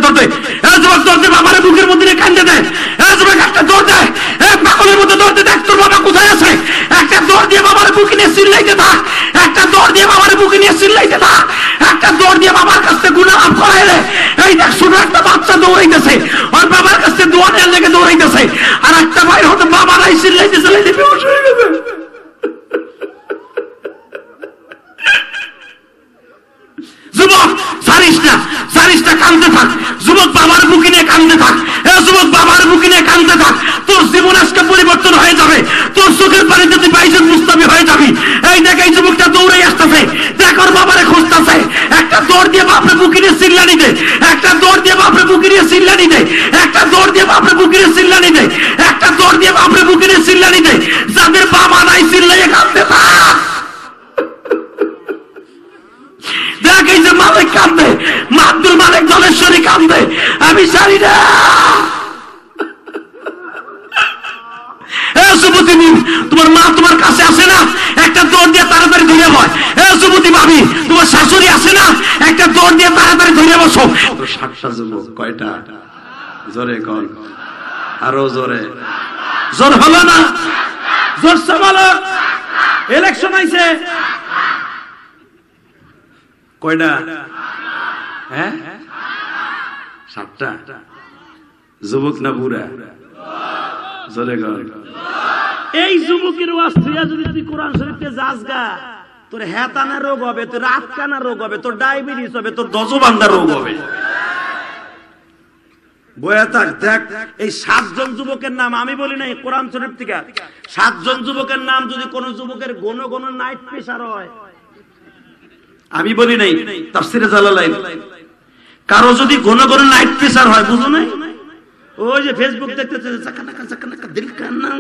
দৌড় দে, যুবক দৌড় দে, বাবারে বুকের মধ্যে কান্দে দেয়, যুবক একটা দৌড় দেয়, পাগলের মধ্যে দৌড় দে, দেখ তোর বাবা কোথায় আছে, একটা দৌড় দিয়ে বাবারে বুকে নিয়ে চিল্লাইতে থাক, একটা দৌড় দিয়ে বাবারে বুকে নিয়ে চিল্লাইতে থাক, একটা দৌড় দিয়ে বাবার কাছ থেকে গুনাহ মাফ করাইলে। এই দেখ ছোট একটা বাচ্চা দৌড়াইতেছে, ওর বাবার কাছ থেকে দোয়া নেওয়ার লেগে দৌড়াইতেছে, আর একটা ভাই হয়তো বাবা নাই চিল্লাইতে চিল্লাইতে বেহুশ হয়ে গেছে। যুবক জানিস না কাঁদতে থাক, যুবক বাবার বুকে নিয়ে কাঁদতে থাক, যুবক বাবার বুকে নিয়ে কাঁদতে থাক, তোর জীবন আজকে পরিবর্তন হয়ে যাবে, তোর চোখের পানিতে তুই বাইজন মুস্তাবি হয়ে যাবি। এই দেখ এই যুবকটা দৌড়ে আসতেছে, দেখ ওর বাবারে খুঁজতেছে, একটা দৌড় দিয়ে বাপরে বুকে নিয়ে চিল্লানি দে, একটা দৌড় দিয়ে বাপরে বুকে নিয়ে চিল্লানি দে, একটা দৌড় দিয়ে বাপরে বুকে নিয়ে চিল্লানি দে, একটা দৌড় দিয়ে বাপরে বুকে নিয়ে চিল্লানি দে, যাদের বাবা নাই চিল্লাইয়ে কাঁদতে থাক। দেখ এই যে মালিক কান্দে, আব্দুল মালিক দলেশ্বরী কান্দে, আমি জানি না। তোমার মা তোমার কাছে আসে না, একটা দৌড় দিয়ে তাড়াতাড়ি ধরে বয়। যুবতী ভাবি তোমার শাশুড়ি আসে না, একটা দৌড় দিয়ে তাড়াতাড়ি ধরে বসো। 7টা যুবক, কয়টা? জোরে কর, আরো জোরে, জোর হলো না, জোরসে বলো। ইলেকশন আইছে, কয়টা? 7টা যুবক না বুড়া? জোরে কর। এই যুবকের ওয়াজ তুইয়া যদি তুই কোরআন শরীফে যাস গা, তোর হেতানা রোগ হবে, তোর রাতকানা রোগ হবে, তোর ডায়াবেটিস হবে, তোর দজবান্ধা রোগ হবে। বয়া থাক, দেখ এই 7 জন যুবকের নাম আমি বলি নাই, কোরআন শরীফ থেকে 7 জন যুবকের নাম যদি কোন যুবকের ঘন ঘন নাইট প্রেসার হয়, আমি বলি নাই, তাফসিরে জালালাইন, কারো যদি ঘন ঘন নাইট প্রেসার হয়, বুঝো নাই, ওই যে ফেসবুক দেখতেছে দিল কান্না,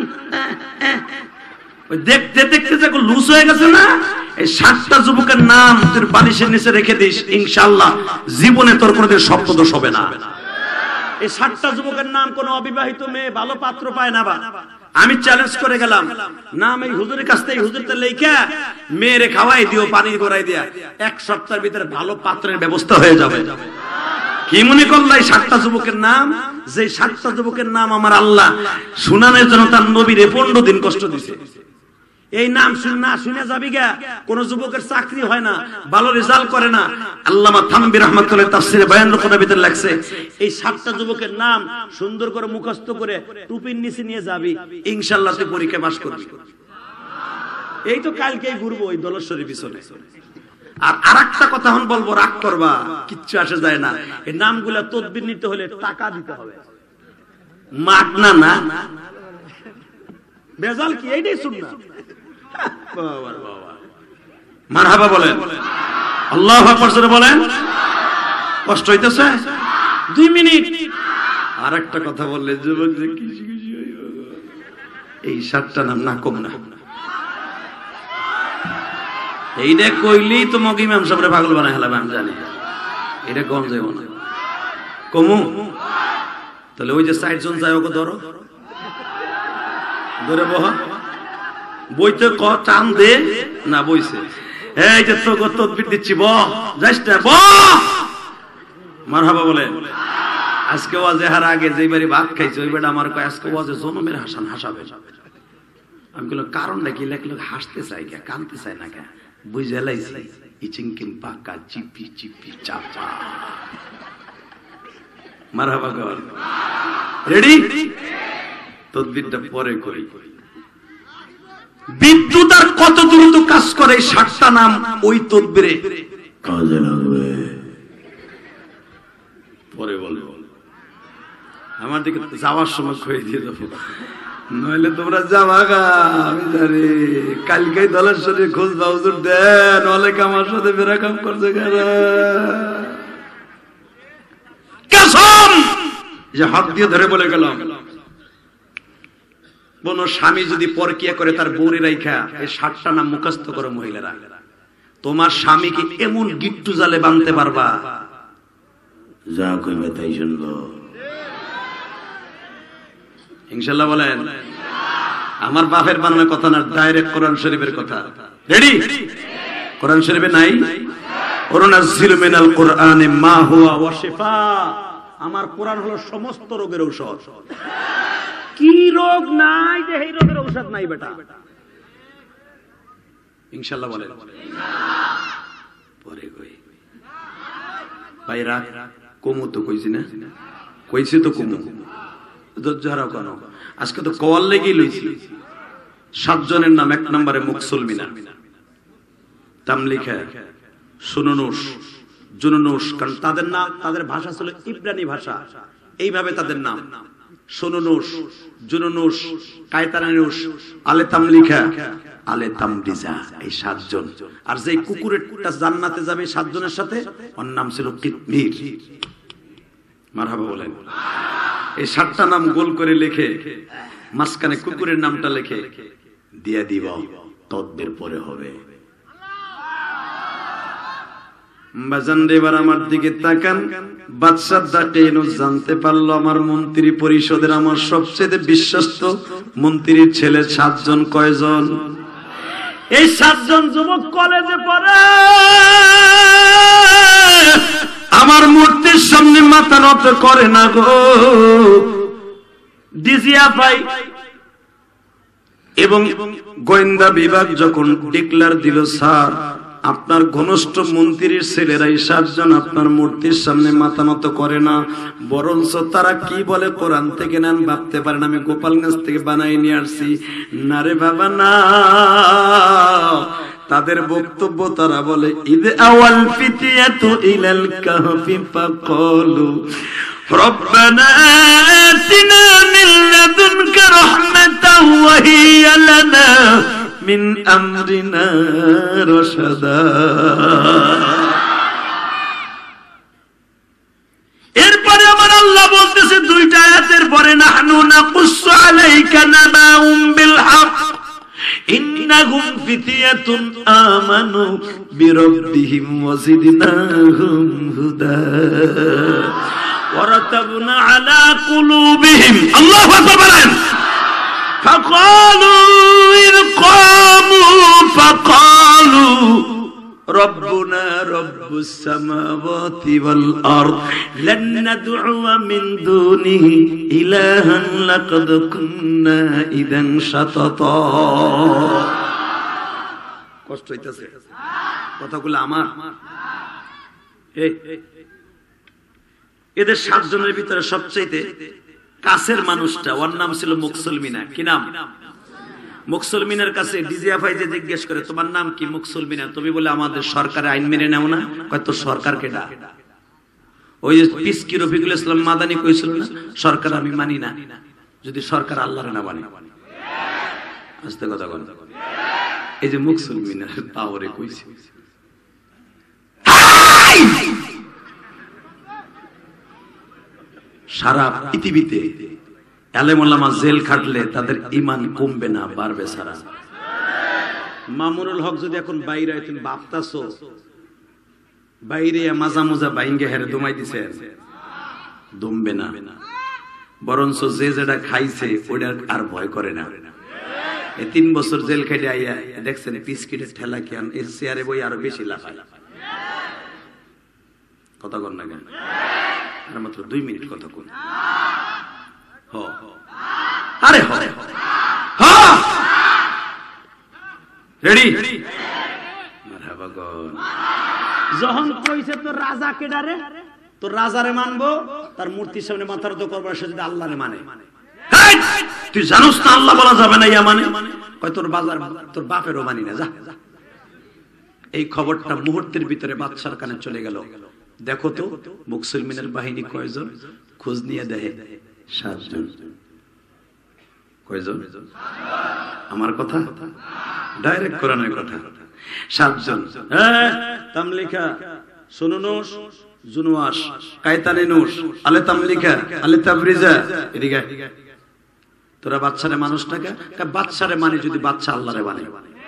ওই দেখতে দেখতে যে লুজ হয়ে গেছে না, এই 7টা যুবকের নাম তোর বালিশের নিচে রেখে দিস, ইনশাআল্লাহ জীবনে তোর কোনোদিন স্বপ্নদোষ হবে না। এই 7টা যুবকের নাম কোন অবিবাহিত মেয়ে ভালো পাত্র পায় না। বা আমি চ্যালেঞ্জ করে গেলাম, নাম এই হুজুরের কাছ থেকে হুজুরটা লেখা মেয়েরে খাওয়াই দিও, পানি গড়াই দিয়া, 1 সপ্তাহের ভিতরে ভালো পাত্রের ব্যবস্থা হয়ে যাবে। কি মনে করল এই 7টা যুবকের নাম? যে 7টা যুবকের নাম আমার আল্লাহ শুনানোর জন্য তার নবীরে 15 দিন কষ্ট দিছে। এই নাম না শুনে যাবি গা, কোন যুবকের চাকরি হয় না, ভালো রেজাল্ট করে না। আল্লামা থানভী রাহমাতুল্লাহ তাফসিরে বায়ানুল কুতুবের ভিতরে লেখছে, এই 7টা যুবকের নাম সুন্দর করে মুখস্থ করে টুপির নিচে নিয়ে যাবি, ইনশাআল্লাহ তুই পরীক্ষা পাস করবি। এই তো কালকেই ঘুরবো ওই দলেশ্বরীর পিছনে। আর আরেকটা কথা হন বলবো, রাগ করবা, কিচ্ছু আসে যায় না। এই নামগুলা তদবির নিতে হলে টাকা দিতে হবে, মাগনা না। বেজাল কি? এইটাই সুন্নাহ। মারহাবা বলেন, আল্লাহু আকবার জোরে বলেন। কষ্ট হইতেছে? 2 মিনিট। আর একটা কথা বললে যুবক যে কিছু কিছু এই 7টা নাম না কম না, এইটা কইলেই তো মগ ইমাম সাহেবরে পাগল বানায় হেলাবে, আমি জানি। এটা কম যাইব না, কমু তাহলে ওই যে 60 জন যায় ওকে ধরো, ধরে বহ, বইতে ক টান দে না, বইছে এই যে তো তদবির দিচ্ছি, ব যাইস না, ব মারহাবা বলে। আজকে ওয়াজে হার আগে যেই বাড়ি ভাত খাইছে ওই বেটা আমার কয় আজকে ওয়াজে জনমের হাসান হাসাবে। আমি বললাম কারণটা কি? লেখলো হাসতে চাই কে, কানতে চাই না কে, বুঝে লাইছি ইচিংকিম পাকা চিপি চিপি চাপা। মারহাবা কর, রেডি? তদবিরটা পরে করি। বিদ্যুৎ আর কত দ্রুত কাজ করে, 7টা নাম ওই তদবিরে কাজে লাগবে। পরে বলে আমার দিকে যাওয়ার সময় খয়ে দিয়ে দেবো, নইলে তোমরা যাবা গা। আমি জানি কালকে দলেশ্বরী খোঁজ বাউজুর দেন, অনেক আমার সাথে বেরাকাম করছে কসম, যে হাত দিয়ে ধরে বলে গেলাম, কোন স্বামী যদি পরকিয়া করে তার বউরে রাইখা এই 7টা নাম মুখস্থ করো মহিলারা, তোমার স্বামীকে এমন গিট্টু জালে বাঁধতে পারবা যা কইবে তাই শুনবো, ইনশাআল্লাহ বলেন। আমার বাপের বানানো কথা না, ডাইরেক্ট কোরআন শরীফের কথা। রেডি? কোরআন শরীফে নাই, ওয়ানাজ্জিলু মিনাল কুরআনি মা হুয়া ওয়া শিফা আমার কোরআন হলো সমস্ত রোগের ঔষধ। কি রোগ নাই যে এই রোগের ঔষধ নাই বেটা? ইনশাআল্লাহ বলেন। পরে কই ভাইরা কমু তো কইছি না, কইছি তো কমু, ধৈর্য হারাও কেন? আজকে তো কওয়ার লেগেই লইছি। 7 জনের নাম। 1 নম্বরে মুকসলমিনা, তামলিখা, সুনুনুস, জুনুনুস, কারণ তাদের নাম, তাদের ভাষা ছিল ইব্রানি ভাষা, এইভাবে তাদের নাম। সুনুনুস, জুনুনুস, কায়তানানুস, আলে তামলিখা, আলে তামরিজা, এই 7 জন। আর যেই কুকুরেরটা জান্নাতে যাবে 7 জনের সাথে, ওর নাম ছিল কিতমির। মারহাবা বলেন। এই 7টা নাম গোল করে লিখে মাঝখানে কুকুরের নামটা লিখে দিয়ে দিব, তদবির পরে হবে। বাজান এবার আমার দিকে তাকান। বাদশাহ দাকেনু জানতে পারলো আমার মন্ত্রী পরিষদের আমার সবচেয়ে বিশ্বস্ত মন্ত্রীর ছেলে 7 জন। কয়জন? এই 7 জন যুবক কলেজে পড়ে, আমার মূর্তির সামনে মাথা নত করে না গো। ডিজিয়া পাই এবং গোয়েন্দা বিভাগ যখন ডিক্লার দিল, স্যার আপনার ঘনিষ্ঠ মন্ত্রীর ছেলেরাই 7 জন আপনার মূর্তির সামনে মাথা নত করে না, বরঞ্চ তারা কি বলে কোরআন থেকে নেন ভাবতে পারেন আমি গোপালগঞ্জ থেকে বানাই নিয়ে আসছি। না রে বাবা না, তাদের বক্তব্য তারা বলে ইদ আওয়াল ফিতিয়াতু ইলাল কাহফি ফাকালু রব্বানা আতিনা মিন লাদুনকা রাহমাতাও ওয়া হিয়া লানা মিন আমরিনা রাশাদা। এরপরে আমার আল্লাহ বলতেছে 2টা আয়াতের পরে, নাহনু নাকুসসু আলাইকা নাবাউম বিল হক ইন্নাহুম ফিতিয়াতুন আমানু বিরাব্বিহিম ওয়া জিদনাহুম হুদা ওয়া রাতাবনা আলা কুলুবিহিম। আল্লাহু আকবার বলেন। فقالوا إذ قاموا فقالوا ربنا رب السماوات والأرض لن ندعو من دونه إلها لقد كنا إذا شططا। কষ্ট হইতেছে কথাগুলো আমার। এদের 7 জনের ভিতরে সবচেয়ে কাছের মানুষটা, ওর নাম ছিল মুকসলমিনা। কি নাম? মুকসলমিনার কাছে ডিজিয়া ভাই যে জিজ্ঞেস করে তোমার নাম কি? মুকসলমিনা। তুমি বলে আমাদের সরকারের আইন মেনে নাও না। কয় তোর সরকার কেডা? ওই যে পিসকি রফিকুল ইসলাম মাদানি কইছিল না, সরকার আমি মানি না যদি সরকার আল্লাহর না মানে। আস্তে কথা বল। এই যে মুকসলমিনার পাওয়ারে কইছে। সারা পৃথিবীতে আলেম ওলামা জেল খাটলে তাদের ঈমান কমবে না, বাড়বে। সারা মামুনুল হক যদি এখন বাইরে হয়, তুমি ভাবতাছো বাইরে মাজা মোজা বাইঙ্গে হেরে দমাই দিছে, দমবে না। বরঞ্চ যে যেটা খাইছে ওইটা আর ভয় করে না। 3 বছর জেল খেটে আইয়া দেখছেন পিসকিটের ঠেলা কেন এর চেয়ারে বই আরো বেশি লাফায়। কথা কন না কেন? মাত্র 2 মিনিট কথা কন। আরে রেডি? যখন কইছে তোর রাজা কেডারে, তোর রাজারে মানবো, তার মূর্তির সামনে মাথার তো করবার, সে যদি আল্লাহরে মানে। তুই জানোস না আল্লাহ বলা যাবে না, ইয়া মানে কয় তোর বাজার তোর বাপেরও মানি না, যা। এই খবরটা মুহূর্তের ভিতরে বাদশার কানে চলে গেল। দেখো তো মুকসলমিনের বাহিনী কয়জন? খোঁজ নিয়ে দেখে 7 জন। কয়জন? আমার কথা ডাইরেক্ট কোরআনের কথা। 7 জন। তামলিকা, সুনুনুস, জুনুয়াস, কায়তানিনুস, আলে তামলিকা, আলে তাবরিজা। এদিকে তোরা বাদশারে মানুষটাকে, বাদশারে মানে যদি বাদশা আল্লাহরে মানে।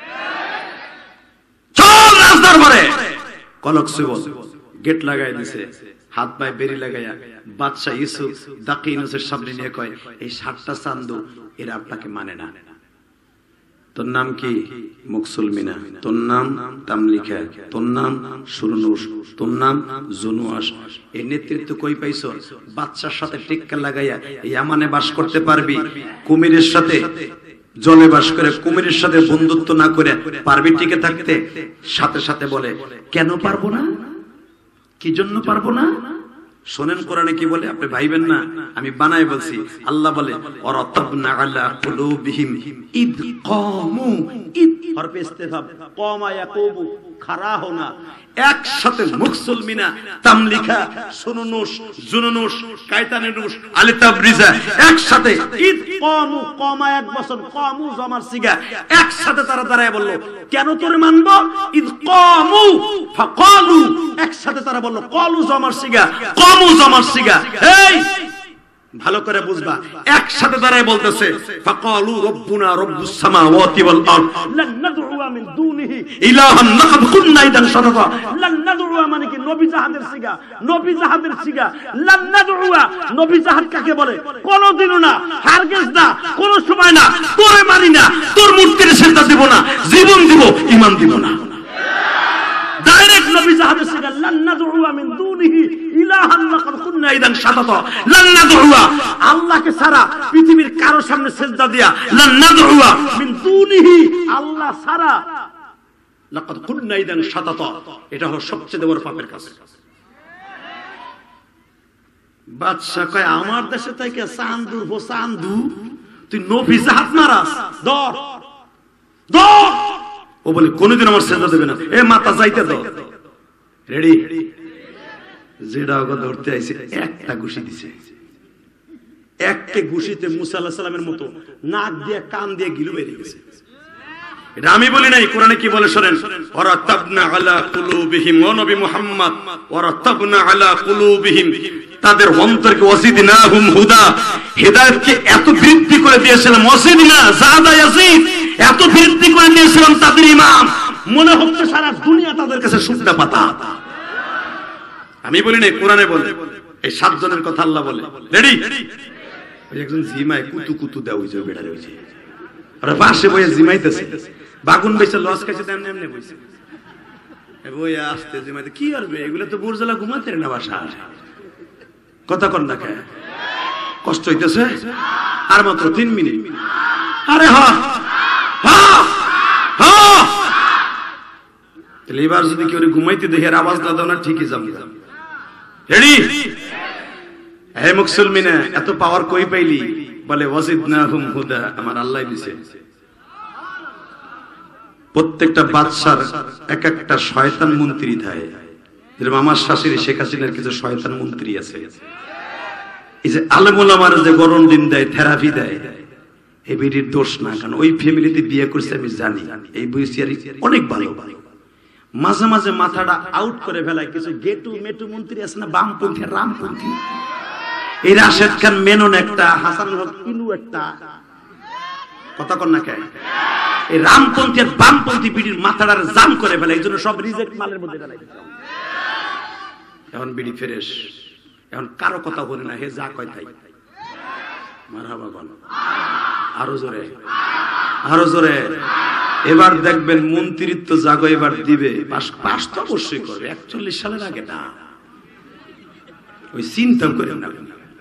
চল রাজদরবারে। কলক সুবল গেট লাগাই দিছে, হাত পায়ে বেরি লাগাইয়া বাদশা ইউসুফ দাকিনুসের সামনে নিয়ে কয় এই 7টা চান্দু এরা আপনাকে মানে না। তোর নাম কি? মুকসুলমিনা। তোর নাম তামলিকা। তোর নাম সুরনুস। তোর নাম জুনুয়াস। এই নেতৃত্ব কই পাইছো? বাচ্চার সাথে টিক্কা লাগাইয়া ইয়ামানে বাস করতে পারবি, কুমিরের সাথে জলে বাস করে কুমিরের সাথে বন্ধুত্ব না করে পারবি টিকে থাকতে? সাথে সাথে বলে কেন পারবো না, কি জন্য পারবো না? শোনেন কোরআনে কি বলে, আপনি ভাইবেন না আমি বানাই বলছি। আল্লাহ বলে ওয়ারাতাবনা আলা কুলুবিহিম ইদ কামু, ইদ হরফে ইস্তিফহাম, কামা ইয়াকুবু খাড়া হোনা, একসাথে মুকসুলমিনা, তামলিকা, সুনুনুস, জুনুনুস, কায়তানুনুস, আলী তাবরিজা একসাথে ইদ কামু, কামা এক বছর, কামু জমার সিগা, একসাথে তারা দাঁড়ায় বলল কেন তোরে মানবো? ইদ কামু ফাকালু, একসাথে তারা বলল কালু জমার সিগা, কামু জমার সিগা। এই ভালো করে বুঝবা, একসাথে দাঁড়ায় বলতেছে ফাকালু রব্বুনা রব্বুস সামাওয়াতি ওয়াল আরদ লান নাদউ মিন দুনিহি ইলাহান লাকাদ কুননা ইদান সাদাকা। লান নাদউ মানে কি? নবী জাহাদের সিগা, নবী জাহাদের সিগা। লান নাদউ, নবী জাহাদ কাকে বলে? কোনদিনও না, হারগিজ না, কোন সময় না। তোরে মানি না, তোর মূর্তির সিজদা দেব না, জীবন দিব, ঈমান দিব না। ডাইরেক্ট নবী জাহাদের সিগা, লান নাদউ মিন দুনিহি ইলাহান লাকাদ কুননা ইদান সাদাকা। লান নাদউ, আল্লাহকে ছাড়া পৃথিবীর কারো সামনে সিজদা দিয়া, লান নাদউ মিন দুনিহি, আল্লাহ ছাড়া লাকাদ কুননা ইদান সাদাকা, এটা হলো সবচেয়ে বড় পাপের কাজ। বাদশা কয় আমার দেশে থেকে চান্দুর ভো চান্দু, তুই নবী জাহাদ মারাস, ধর ধর। ও বলে কোনদিন আমার সিজদা দেবে না। এ মাথা যাইতে দাও। রেডি? যেটা ওকে ধরতে আইছে একটা ঘুষি দিছে, একটা ঘুষিতে মুসা আলাইহিস সালামের মতো নাক দিয়ে কান দিয়ে গিলু বেরিয়ে গেছে। এটা আমি বলি নাই, কোরআনে কি বলে শোনেন, ওয়ারাতাবনা আলা কুলুবিহিম, ও নবী মুহাম্মদ, ওয়ারাতাবনা আলা কুলুবিহিম, তাদের অন্তরকে ওয়াজিদনাহুম হুদা, হেদায়েতকে এত বৃদ্ধি করে দিয়েছিলাম, ওয়াজিদনা যাদা ইয়াজিদ, এত বৃদ্ধি করে দিয়েছিলাম তাদের ইমাম, মনে হচ্ছে সারা দুনিয়া তাদের কাছে শুকনা পাতা। আমি বলি নাই, কোরআনে বলে। এই 7 জনের কথা আল্লাহ বলে। রেডি? একজন জিমায় কুতু কুতু দেওয়া হয়েছে, বেড়া হয়েছে, আর পাশে বইয়ে জিমাইতেছে, বাগুন বেচে লস খাইছে, তেমনি এমনি বইছে বই আসতে জিমাইতে। কি করবে এগুলো? তো বুরজালা ঘুমাতে না, বাসা কথা কর না, কে কষ্ট হইতেছে। আর মাত্র 3 মিনিট। আরে হ্যাঁ হ্যাঁ হ্যাঁ, এবার যদি কেউ ঘুমাইতে দেখে আওয়াজ না দাও না, ঠিকই যাবে। রেডি? হে মুসলমিনা, এত পাওয়ার কই পাইলি? বলে ওয়াজিদনাহুম হুদা, আমার আল্লাহ দিয়েছে। প্রত্যেকটা বাদশার এক একটা শয়তান মন্ত্রী থাকে। যেরকম আমার শাশুড়ি শেখ হাসিনার কিছু শয়তান মন্ত্রী আছে। এই যে আলেম ওলামার যে গরম দিন দেয়, থেরাপি দেয়, এই বিড়ির দোষ না, কারণ ওই ফ্যামিলিতে বিয়ে করছে আমি জানি। এই বইসিয়ারি অনেক ভালো, মাঝে মাঝে মাথাটা আউট করে ফেলায় কিছু গেটু মেটু মন্ত্রী আছে না, বামপন্থী রামপন্থী। এই রাশেদ খান মেনন একটা, হাসান হক ইনু একটা, কথা কর না কে? এই রামপন্থী আর বামপন্থী বিড়ির মাথাটার জাম করে ফেলে, এই জন্য সব রিজেক্ট মালের মধ্যে ফেলাই। এখন বিড়ি ফ্রেশ, এখন কারো কথা বলে না, হে যা কয় তাই। মারহাবা বল, আরো জোরে, আরো জোরে। এবার দেখবেন মন্ত্রিত্ব জাগো এবার দিবে, পাস তো অবশ্যই করবে। 41 সালের আগে না, ওই চিন্তা করেন না।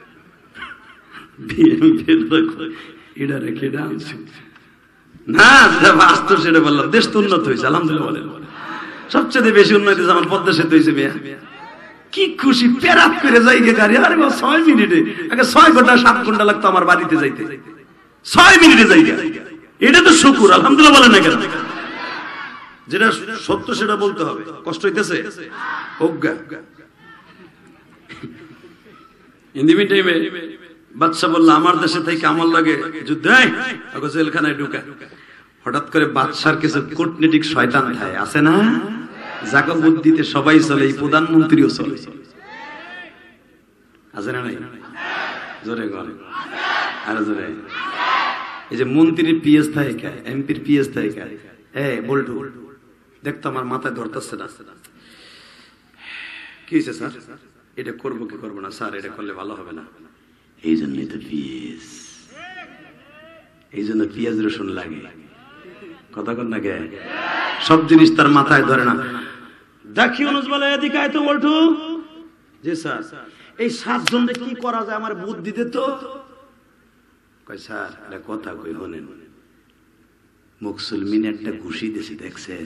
এটা রেখে না, বাস্তব সেটা বললাম। দেশ তো উন্নত হয়েছে আলহামদুলিল্লাহ বলেন। সবচেয়ে বেশি উন্নতি আমার পদ্মা সেতু হয়েছে। মেয়া কি খুশি, পেরাত করে যাই গে গাড়ি। আরে 6 মিনিটে, আগে 6 ঘন্টা 7 ঘন্টা লাগতো আমার বাড়িতে যাইতে, 6 মিনিটে যাই। এটা তো শুকুর, আলহামদুলিল্লাহ বলেন না কেন? যেটা সত্য সেটা বলতে হবে। কষ্ট হইতেছে অজ্ঞা। ইন্দিমিন টাইমে বাদশা বললো আমার দেশে থেকে আমার লাগে যুদ্ধ, জেলখানায় ঢুকা। হঠাৎ করে বাদশার কিছু কূটনীতিক শয়তান থাকে আছে না, যাকে বুদ্ধিতে সবাই চলে, এই প্রধানমন্ত্রীও চলে, আছে না নাই? জোরে গলে আর জোরে। এই যে মন্ত্রীর পিএস থাকে, এমপির পিএস থাকে, হ্যাঁ বল্টু দেখতো আমার মাথায় ধরতেছে না। কি হয়েছে স্যার? এটা করবো কি করবো না স্যার, এটা করলে ভালো হবে না। এই জন্যই তো পিএস, এই জন্য পিঁয়াজ রসুন লাগে। কথা কন না কে? সব জিনিস তার মাথায় ধরে না। দেখি অনুজ বলে এদিকে আয় তো বলটু। জি স্যার। এই 7 জনকে কি করা যায় আমার বুদ্ধি দে তো। কয় স্যার একটা কথা কই শোনেন, মুসলমিন একটা ঘুষি দিয়েছে দেখছেন,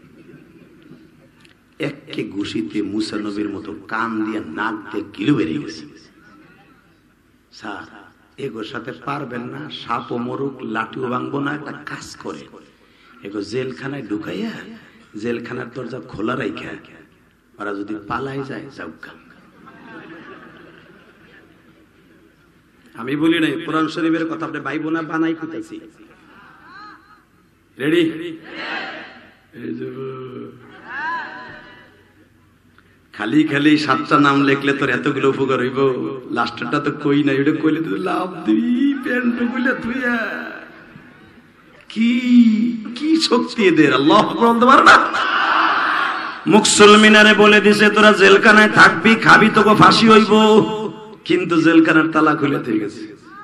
একে ঘুষিতে মুসা নবীর মতো কান দিয়ে নাক দিয়ে গিলু বেরিয়ে গেছে। স্যার এগোর সাথে পারবেন না, সাপও মরুক লাঠিও ভাঙবো না, একটা কাজ করে এগো জেলখানায় ঢুকাইয়া জেলখানার দরজা খোলা রাইখা ওরা যদি পালাই যায় যাউকা। আমি বলি নাই, কোরআন শরীফের কথা আপনি ভাইবো না বানাই কইতাছি। রেডি? খালি খালি 7টা নাম লিখলে তোর এতগুলো উপকার হইব, লাস্টটা তো কই নাই, ওটা কইলে তুই লাভ দিবি পেন্ট গুলো তুই। কি কি শক্তি এদের, আল্লাহ বলতে পারে না। মুসলমিনারে বলে দিছে তোরা জেলখানায় থাকবি, খাবি, তোকে ফাঁসি হইব, কিন্তু জেলখানার তালা খুলে থেকে গেছে।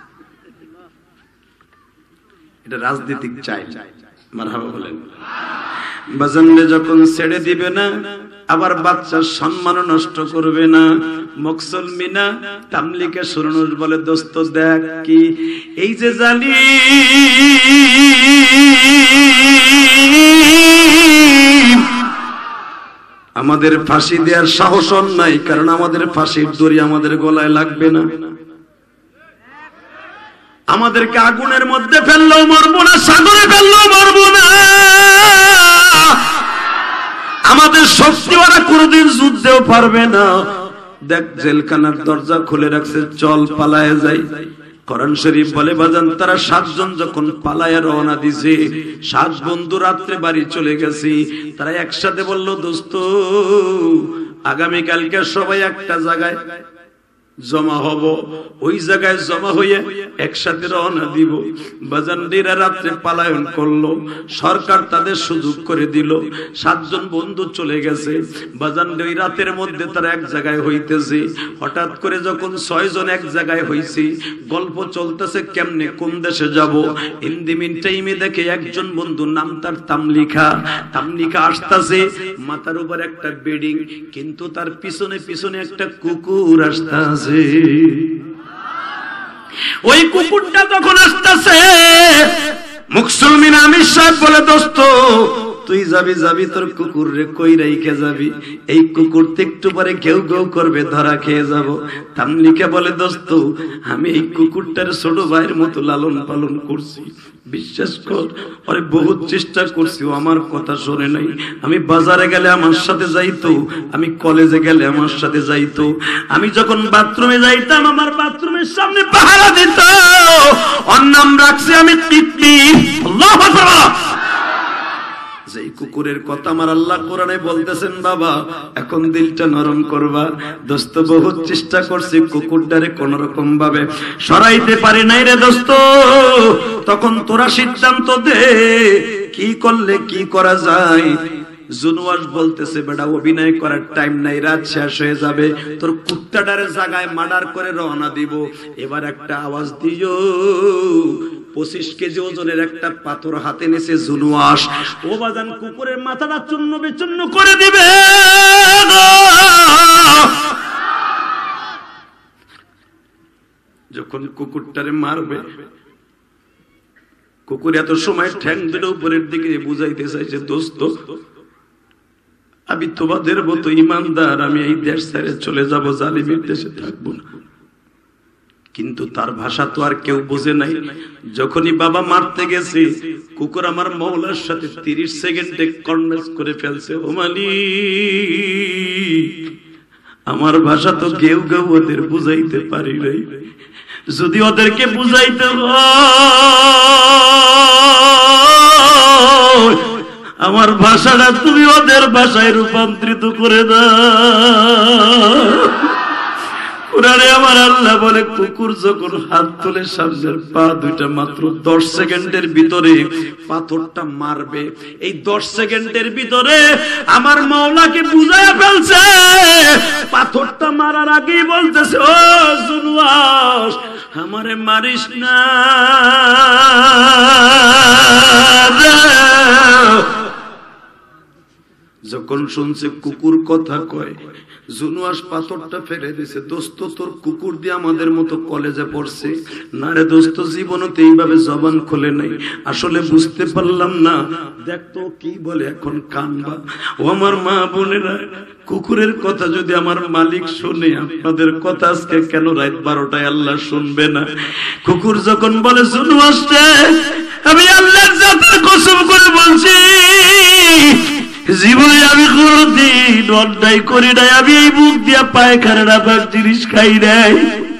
এটা রাজনীতিক চাই, মারহাবা বলেন। বাজানরে যখন ছেড়ে দিবে না, আবার বাচ্চার সম্মান নষ্ট করবে না। মুসলমিনা তামলিকে সুরনুর বলে দোস্ত দেখ কি এই যে জালিম, আমাদের ফাঁসি দেওয়ার সাহস নাই, কারণ আমাদের ফাঁসির দড়ি আমাদের গলায় লাগবে না। আমাদেরকে আগুনের মধ্যে ফেললেও মরবো না, সাগরে ফেললেও মরবো না। আমাদের শক্তি ওরা কোনদিন যুদ্ধেও পারবে না। দেখ জেলখানার দরজা খুলে রাখছে, চল পালায়ে যাই। কোরআন শরীফ বলে বাজান তারা 7 জন যখন পালায়া রওনা দিছে, 7 বন্ধু রাত্রে বাড়ি চলে গেছে। তারা একসাথে বলল দোস্ত আগামী কালকে সবাই একটা জায়গায় জমা হব, ওই জায়গায় জমা হয়ে একসাথে রওনা দিব। বাজানরা রাত্রে পালায়ন করলো, সরকার তাদের সুযোগ করে দিল। 7 জন বন্ধু চলে গেছে। বাজানরা ওই রাতের মধ্যে তারা এক জায়গায় হইতেছে। হঠাৎ করে যখন 6 জন এক জায়গায় হইছে, গল্প চলতেছে কেমনে কোন দেশে যাব। ইন দি মিন টাইমে দেখে একজন বন্ধু, নাম তার তামলিকা আসতেছে, মাথার উপর একটা বেডিং, কিন্তু তার পিছনে পিছনে একটা কুকুর আসতেছে। ওই কুকুরটা তখন আসতেছে, মুসলমিন আমির সাহেব বলে দোস্ত তুই যাবি তোর কুকুর রে কই রাইখে যাবি, এই কুকুর একটু পরে কেউ কেউ করবে, ধরা খেয়ে যাব। তামলিকা বলে দোস্ত আমি এই কুকুরটার ছোট ভাইয়ের মতো লালন পালন করছি, বিশ্বাস কর আরে বহুত চেষ্টা করছি, ও আমার কথা শোনে নাই। আমি বাজারে গেলে আমার সাথে যাইতো, আমি কলেজে গেলে আমার সাথে যাইতো, আমি যখন বাথরুমে যাইতাম আমার বাথরুমের সামনে পাহারা দিত। ওর নাম রাখছি আমি টিট্টি। আল্লাহু আকবার। যে কুকুরের কথা আমার আল্লাহ কোরআনে বলতেছেন, বাবা এখন দিলটা নরম করবা। দোস্ত বহুত চেষ্টা করছি, কুকুরটারে কোন রকম ভাবে সরাইতে পারি নাই রে দোস্ত। তখন তোরা সিদ্ধান্ত দে কি করলে কি করা যায়। জুনওয়াজ বলতেছে বেটা অভিনয় করার টাইম নাই, রাত শেষ হয়ে যাবে, তোর কুত্তাটারে জায়গায় মার্ডার করে রওনা দিব। এবার একটা আওয়াজ দিও। 25 কেজি ওজনের একটা পাথর হাতে নিয়েছে জুনওয়াজ, ও বাজান কুকুরের মাথাটা চূর্ণ বিচূর্ণ করে দিবে। যখন কুকুরটারে মারবে, কুকুর এত সময় ঠ্যাং দুটো উপরের দিকে বুঝাইতে চাইছে দোস্ত আমি তোমাদের মতো ইমানদার, আমি এই দেশ ছেড়ে চলে যাব, জালিমের দেশে থাকবো না। কিন্তু তার ভাষা তো আর কেউ বোঝে নাই। যখনই বাবা মারতে গেছে, কুকুর আমার মওলার সাথে 30 সেকেন্ডে কনভার্স করে ফেলছে। ও মালিক আমার ভাষা তো কেউ কেউ ওদের বুঝাইতে পারি নাই, যদি ওদেরকে বুঝাইতে আমার ভাষাটা তুমি ওদের ভাষায় রূপান্তরিত করে দাও। কোরআনে আমার আল্লাহ বলে কুকুর যখন হাত তুলে সামনের পা দুইটা মাত্র 10 সেকেন্ডের ভিতরে পাথরটা মারবে, এই 10 সেকেন্ডের ভিতরে আমার মাওলাকে বুঝায়া ফেলছে। পাথরটা মারার আগেই বলতেছে ও জুনওয়াজ আমারে মারিস না। যখন শুনছে কুকুর কথা কয়, জুনুয়াস পাথরটা ফেলে দিছে। দোস্ত তোর কুকুর দিয়ে আমাদের মতো কলেজে পড়ছে না রে দোস্ত, জীবনতে এইভাবে জবান খোলে নাই, আসলে বুঝতে পারলাম না। দেখতো কি বলে এখন কানবা। ও আমার মা বোনেরা, কুকুরের কথা যদি আমার মালিক শুনে, আপনাদের কথা আজকে কেন রাত 12টায় আল্লাহ শুনবে না? কুকুর যখন বলে জুনুয়াস রে, আমি আল্লাহর জাতের কসম করে বলছি, জীবনে আমি কোনদিন অন্যায় করি নাই, আমি এই মুখ দিয়া পায়খানা নাপাক জিনিস খাই নাই।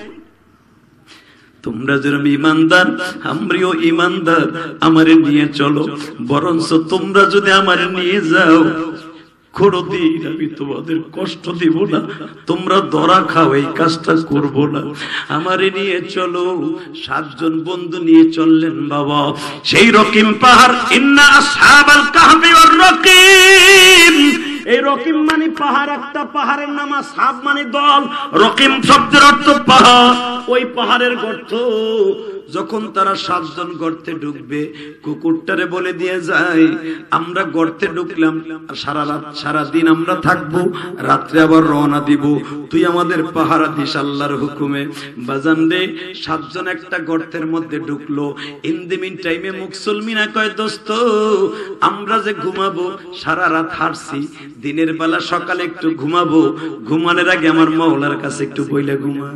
তোমরা যেরকম ইমানদার, আমরাও ইমানদার, আমারে নিয়ে চলো। বরঞ্চ তোমরা যদি আমারে নিয়ে যাও, কোনদিন আমি তোমাদের কষ্ট দিব না, তোমরা ধরা খাও, এই কাজটা করব না। আমারে নিয়ে চলো। 7 জন বন্ধু নিয়ে চললেন বাবা সেই রকিম পাহাড়। ইন্না আসহাবাল কাহফি ওয়ার রকিম, এই রকিম মানে পাহাড়, একটা পাহাড়ের নাম, আসহাব মানে দল, রকিম শব্দের অর্থ পাহাড়। ওই পাহাড়ের গর্ত, যখন তারা 7 জন গর্তে ঢুকবে, কুকুরটারে বলে দিয়ে যায়, আমরা গর্তে ঢুকলাম, সারা রাত সারা দিন আমরা থাকবো, রাত্রে আবার রওনা দিব, তুই আমাদের পাহারা দিস আল্লাহর হুকুমে। বাজান রে, 7 জন একটা গর্তের মধ্যে ঢুকলো। ইন দি মিন টাইমে মুসলমিনা কয়, দোস্ত আমরা যে ঘুমাবো, সারা রাত হারছি, দিনের বেলা সকালে একটু ঘুমাবো, ঘুমানোর আগে আমার মাওলার কাছে একটু বইলে ঘুমাই।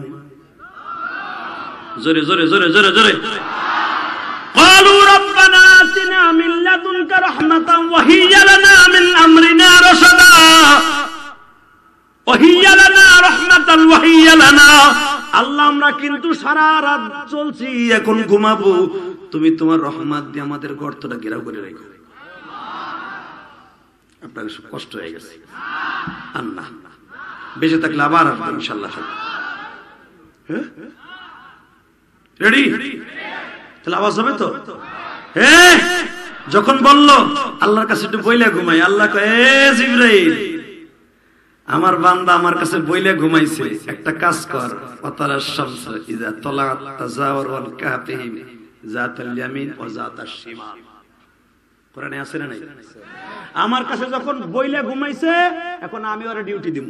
জোরে জোরে জোরে জোরে জোরে ক্বালু রাব্বানা আতিনা মিন লাদুনকা রাহমাতান ওয়া হিয়া লানা মিন আমরিনা রাশাদা, ওয়া হিয়া লানা রাহমাতান ওয়া হিয়া লানা। আল্লাহ আমরা কিন্তু সারা রাত চলছি, এখন ঘুমাবো, তুমি তোমার রহমত দিয়ে আমাদের গর্তটা ঘেরাও করে রাখো। আপনাদের সব কষ্ট হয়ে গেছে, আর না, বেঁচে থাকলে আবার আসবেন ইনশাআল্লাহ। হ্যাঁ, রেডি? তাহলে আওয়াজ হবে তো? হ্যাঁ। যখন বলল আল্লাহর কাছে একটু বইলে ঘুমাই, আল্লাহ কয়, এ জিবরাইল, আমার বান্দা আমার কাছে বইলে ঘুমাইছে, একটা কাজ কর, ফাতারা শামস ইযা তালাত তাজাওয়ার ওয়াল কাহফিহিম যাতাল ইয়ামিন ওয়া যাতাশ শিমাল। কোরআনে আছে না নাই? আমার কাছে যখন বইলে ঘুমাইছে, এখন আমি ওরে ডিউটি দিব।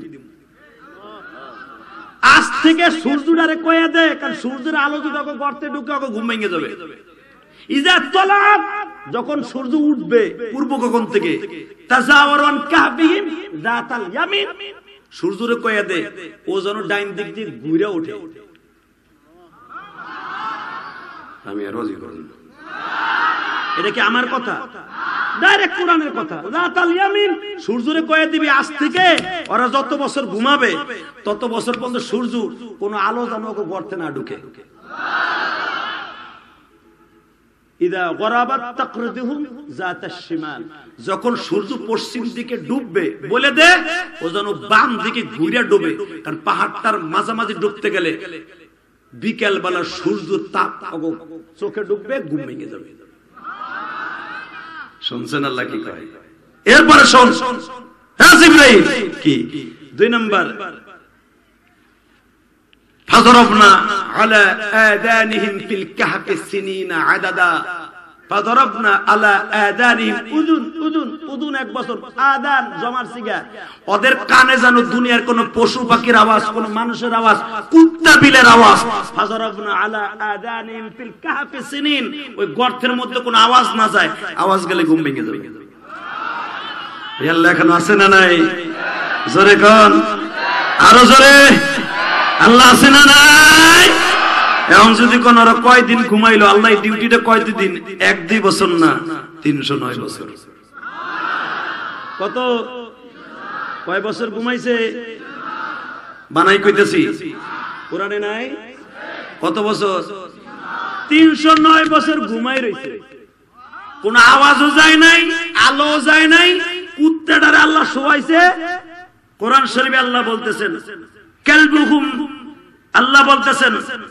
আজ থেকে সূর্যটারে কয়ে দে, কারণ সূর্যের আলো যদি ওকে গর্তে ঢুকে, ওকে ঘুম ভেঙে যাবে। ইযা তালাত, যখন সূর্য উঠবে পূর্ব গগন থেকে, তাজাওয়ার ওয়ান কাহফিহিম যাতাল ইয়ামিন, সূর্যরে কয়ে দে ও যেন ডাইন দিক দিয়ে ঘুরে ওঠে। আমি আর রাজি করব না। এটা কি আমার কথা? ডাইরেক্ট কোরআনের কথা। যাতাল ইয়ামিন, সূর্যরে কয়ে দিবি আজ থেকে ওরা যত বছর ঘুমাবে, তত বছর পর্যন্ত সূর্য কোনো আলো যেন ওকে গর্তে না ঢুকে। ইদা গরাবাত তাকরিদুহুম যাতাশ শিমাল, যখন সূর্য পশ্চিম দিকে ডুববে, বলে দে ও যেন বাম দিকে ঘুরে ডুবে, কারণ পাহাড়টার মাঝামাঝি ডুবতে গেলে বিকেল বেলা সূর্য তাপ চোখে ডুববে, ঘুম ভেঙে যাবে। শুনছেন আল্লাহ কি কয়? এরপরে শোন, হ্যাঁ জিবরাইল কি 2 নম্বর, ফাদরাবনা আলা আযানিহিম ফিল কাহফি সিনিনা আদাদা, ফাদরাবনা আলা আযানিহিম উযুন উযুন উযুন, 1 বছর, আযান জমার সিগা, ওদের কানে যেন দুনিয়ার কোন পশু পাখির আওয়াজ, কোন মানুষের আওয়াজ, কুত্তা বিলের আওয়াজ, ফাদরাবনা আলা আযানিহিম ফিল কাহফি সিনিন, ওই গর্তের মধ্যে কোন আওয়াজ না যায়, আওয়াজ গেলে ঘুম ভেঙে যাবে। আল্লাহ এখন আছে না নাই? জোরে কোন, আরো জোরে, আল্লাহ আছে না নাই? এখন যদি কোন ওরা কয়দিন ঘুমাইলো, আল্লাহ ডিউটিটা কয়দিন? 1-2 বছর না, 309 বছর। কত, কয় বছর ঘুমাইছে? বানাই কইতেছি, কোরআনে নাই? কত বছর? 309 বছর ঘুমাই রইছে, কোন আওয়াজও যায় নাই, আলো যায় নাই, কুত্তাটারে আল্লাহ শোয়াইছে। কোরআন শরীফে আল্লাহ বলতেছেন কালবুহুম, আল্লাহ বলতেছেন,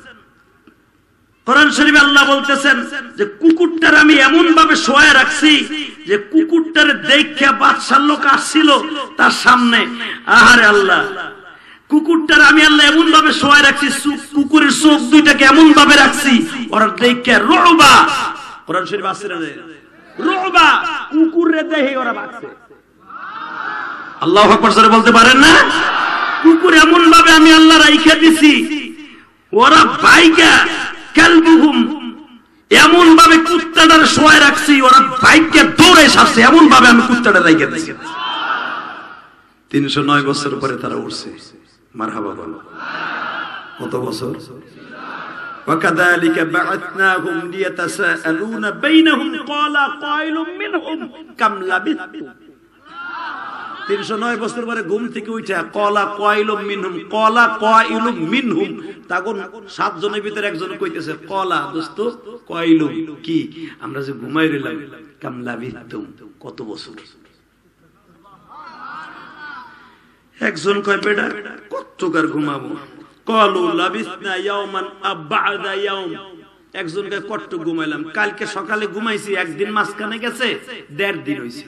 কোরআন শরীফে আল্লাহ বলতেছেন যে কুকুরটার আমি এমন ভাবে শোয়া রাখছি যে কুকুরটার দেখে বাদশার লোক আসছিল তার সামনে, আহারে আল্লাহ, কুকুরটার আমি আল্লাহ এমন ভাবে শোয়া রাখছি, কুকুরের চোখ দুইটাকে এমন ভাবে রাখছি ওরা দেখে রুবা, কোরআন শরীফ আছে না? রুবা, কুকুরে দেখে ওরা বাঁচছে। আল্লাহু আকবার জোরে বলতে পারেন না? কুকুর এমন ভাবে আমি আল্লাহ রাইখা দিছি, ওরা বাইকা কালবুহুম, এমন ভাবে কুত্তাটার শোয়ায় রাখছি, ওরা বাইককে দৌড়ে সারছে, এমন ভাবে আমি কুত্তাটা রাইখা দিছি। 309 বছর পরে তারা উঠছে। মারহাবা বলো। কত বছর? وكذلك بعثناهم ليتساءلون بينهم قال قائل منهم كم لبثتم। 309 বছর পরে ঘুম থেকে উঠে কলা কয়লুম মিনহুম, কলা কয়লুম মিনহুম, তখন 7 জনের ভিতরে একজন কইতেছে কলা দোস্ত কয়লুম কি, আমরা যে ঘুমাই রইলাম, কাম লাবিতুম, কত বছর। একজন কয় বেটা কতকার ঘুমাবো, কলু লাবিসনা ইয়াওমান আবাদা ইয়াওম, একজন কয় কত ঘুমাইলাম, কালকে সকালে ঘুমাইছি, একদিন মাঝখানে গেছে, 1.5 দিন হইছে।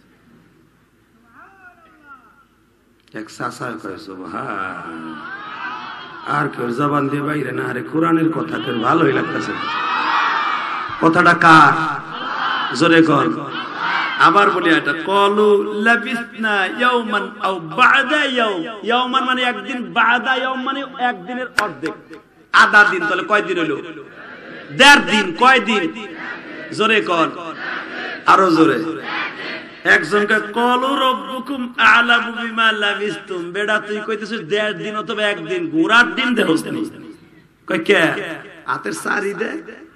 এক চাচা কয় সুবহান, আর কেউ জবান দিয়ে বাইরে না, আরে কোরআনের কথা কেউ ভালোই লাগতেছে। কথাটা কার? জোরে কর। আবার বলি এটা, কলু লাবিসনা ইয়াওমান আও বাদা ইয়াওম, ইয়াওমান মানে একদিন, বাদা ইয়াওম মানে একদিনের অর্ধেক, আধা দিন। তাহলে কয় দিন হলো? 1.5 দিন। কয় দিন? জোরে কর, আরো জোরে। একজনকে কলু রব্বুকুম আ'লামু বিমা লাবিসতুম, বেটা তুই কইতেছিস 1.5 দিন অথবা একদিন, ঘোরার দিন দেহস নি। কয় কে? হাতের সারি দে,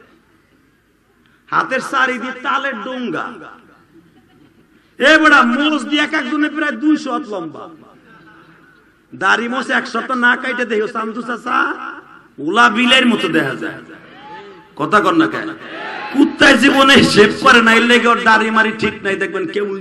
হাতের সারি দিয়ে তালের ডোঙ্গা, এ বেটা মোষ দিয়ে এক একজনে প্রায় 200 হাত লম্বা, দাড়ি মোষ 1 সপ্তাহ না কাইটে দেহ সামদু চাচা ওলা বিলের মতো দেখা যায়। কথা কর না কেন? কুত্তায় জীবনে শেভ করে না, এর লেগে ওর দাড়ি মারি ঠিক নাই, দেখবেন কেমন।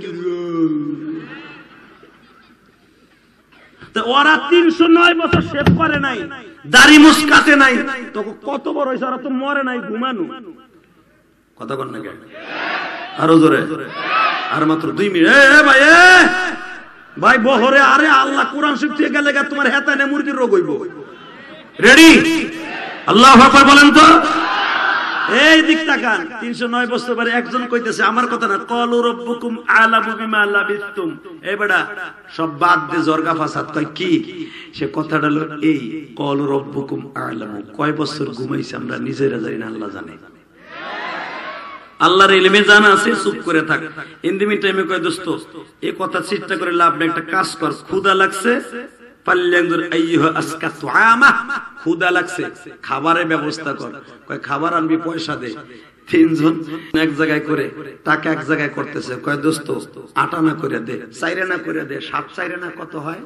ওরা 309 বছর শেভ করে নাই, দাড়ি মুছ কাটে নাই, তো কত বড় হয়েছে, ওরা তো মরে নাই, ঘুমানো। কথা কর না কেন? আরো জোরে, আর মাত্র 2 মিনিট। ভাই ভাই বহরে, আরে আল্লাহ কোরআন শরীফ থেকে গেলে তোমার হেতায় না মুরগির রোগ হইব। রেডি? আল্লাহু আকবার বলেন তো। এই দিক তাকান, 309 বছর পরে একজন কইতেছে, আমার কথা না, কলু রব্বুকুম আ'লামু বিমা লাবিসতুম। এই বেটা সব বাদ দে, জরগা ফাসাদ। কয় কি? সে কথাটা হলো এই, কলু রব্বুকুম আ'লামু, কয় বছর ঘুমাইছে আমরা নিজেরা জানি না, আল্লাহ জানে। আল্লাহর ইলমে জানা আছে, চুপ করে থাক। ইন দি মিন টাইমে কয় দোস্ত এই কথা চিন্তা করে লাভ নাই, একটা কাজ কর, ক্ষুধা লাগছে, পাল্লাঙ্গুর আইয়ুহা আসকাতু আমা, ক্ষুধা লাগছে, খাবারের ব্যবস্থা কর। কয় খাবার আনবি, পয়সা দে। 3 জন এক জায়গায় করে, টাকা এক জায়গায় করতেছে। কয় দোস্ত 8 আনা করে দে, 4 আনা করে দে, 7 4 আনা কত হয়?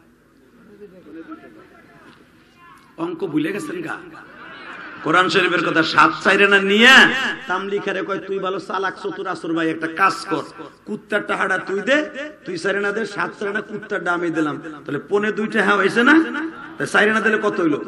অঙ্ক ভুলে গেছেন গা? কোরআন শরীফের কথা। 7 4 আনা নিয়ে তামলিখারে কয় তুই ভালো চালাক চতুর আসর ভাই, একটা কাজ কর, কুত্তার টাকাটা তুই দে, তুই 4 আনা দে, 7 4 আনা কুত্তার দাম আমি দিলাম, তাহলে 2.5 টাকা হয়েছে না? 4 আনা দিলে কত হইলো?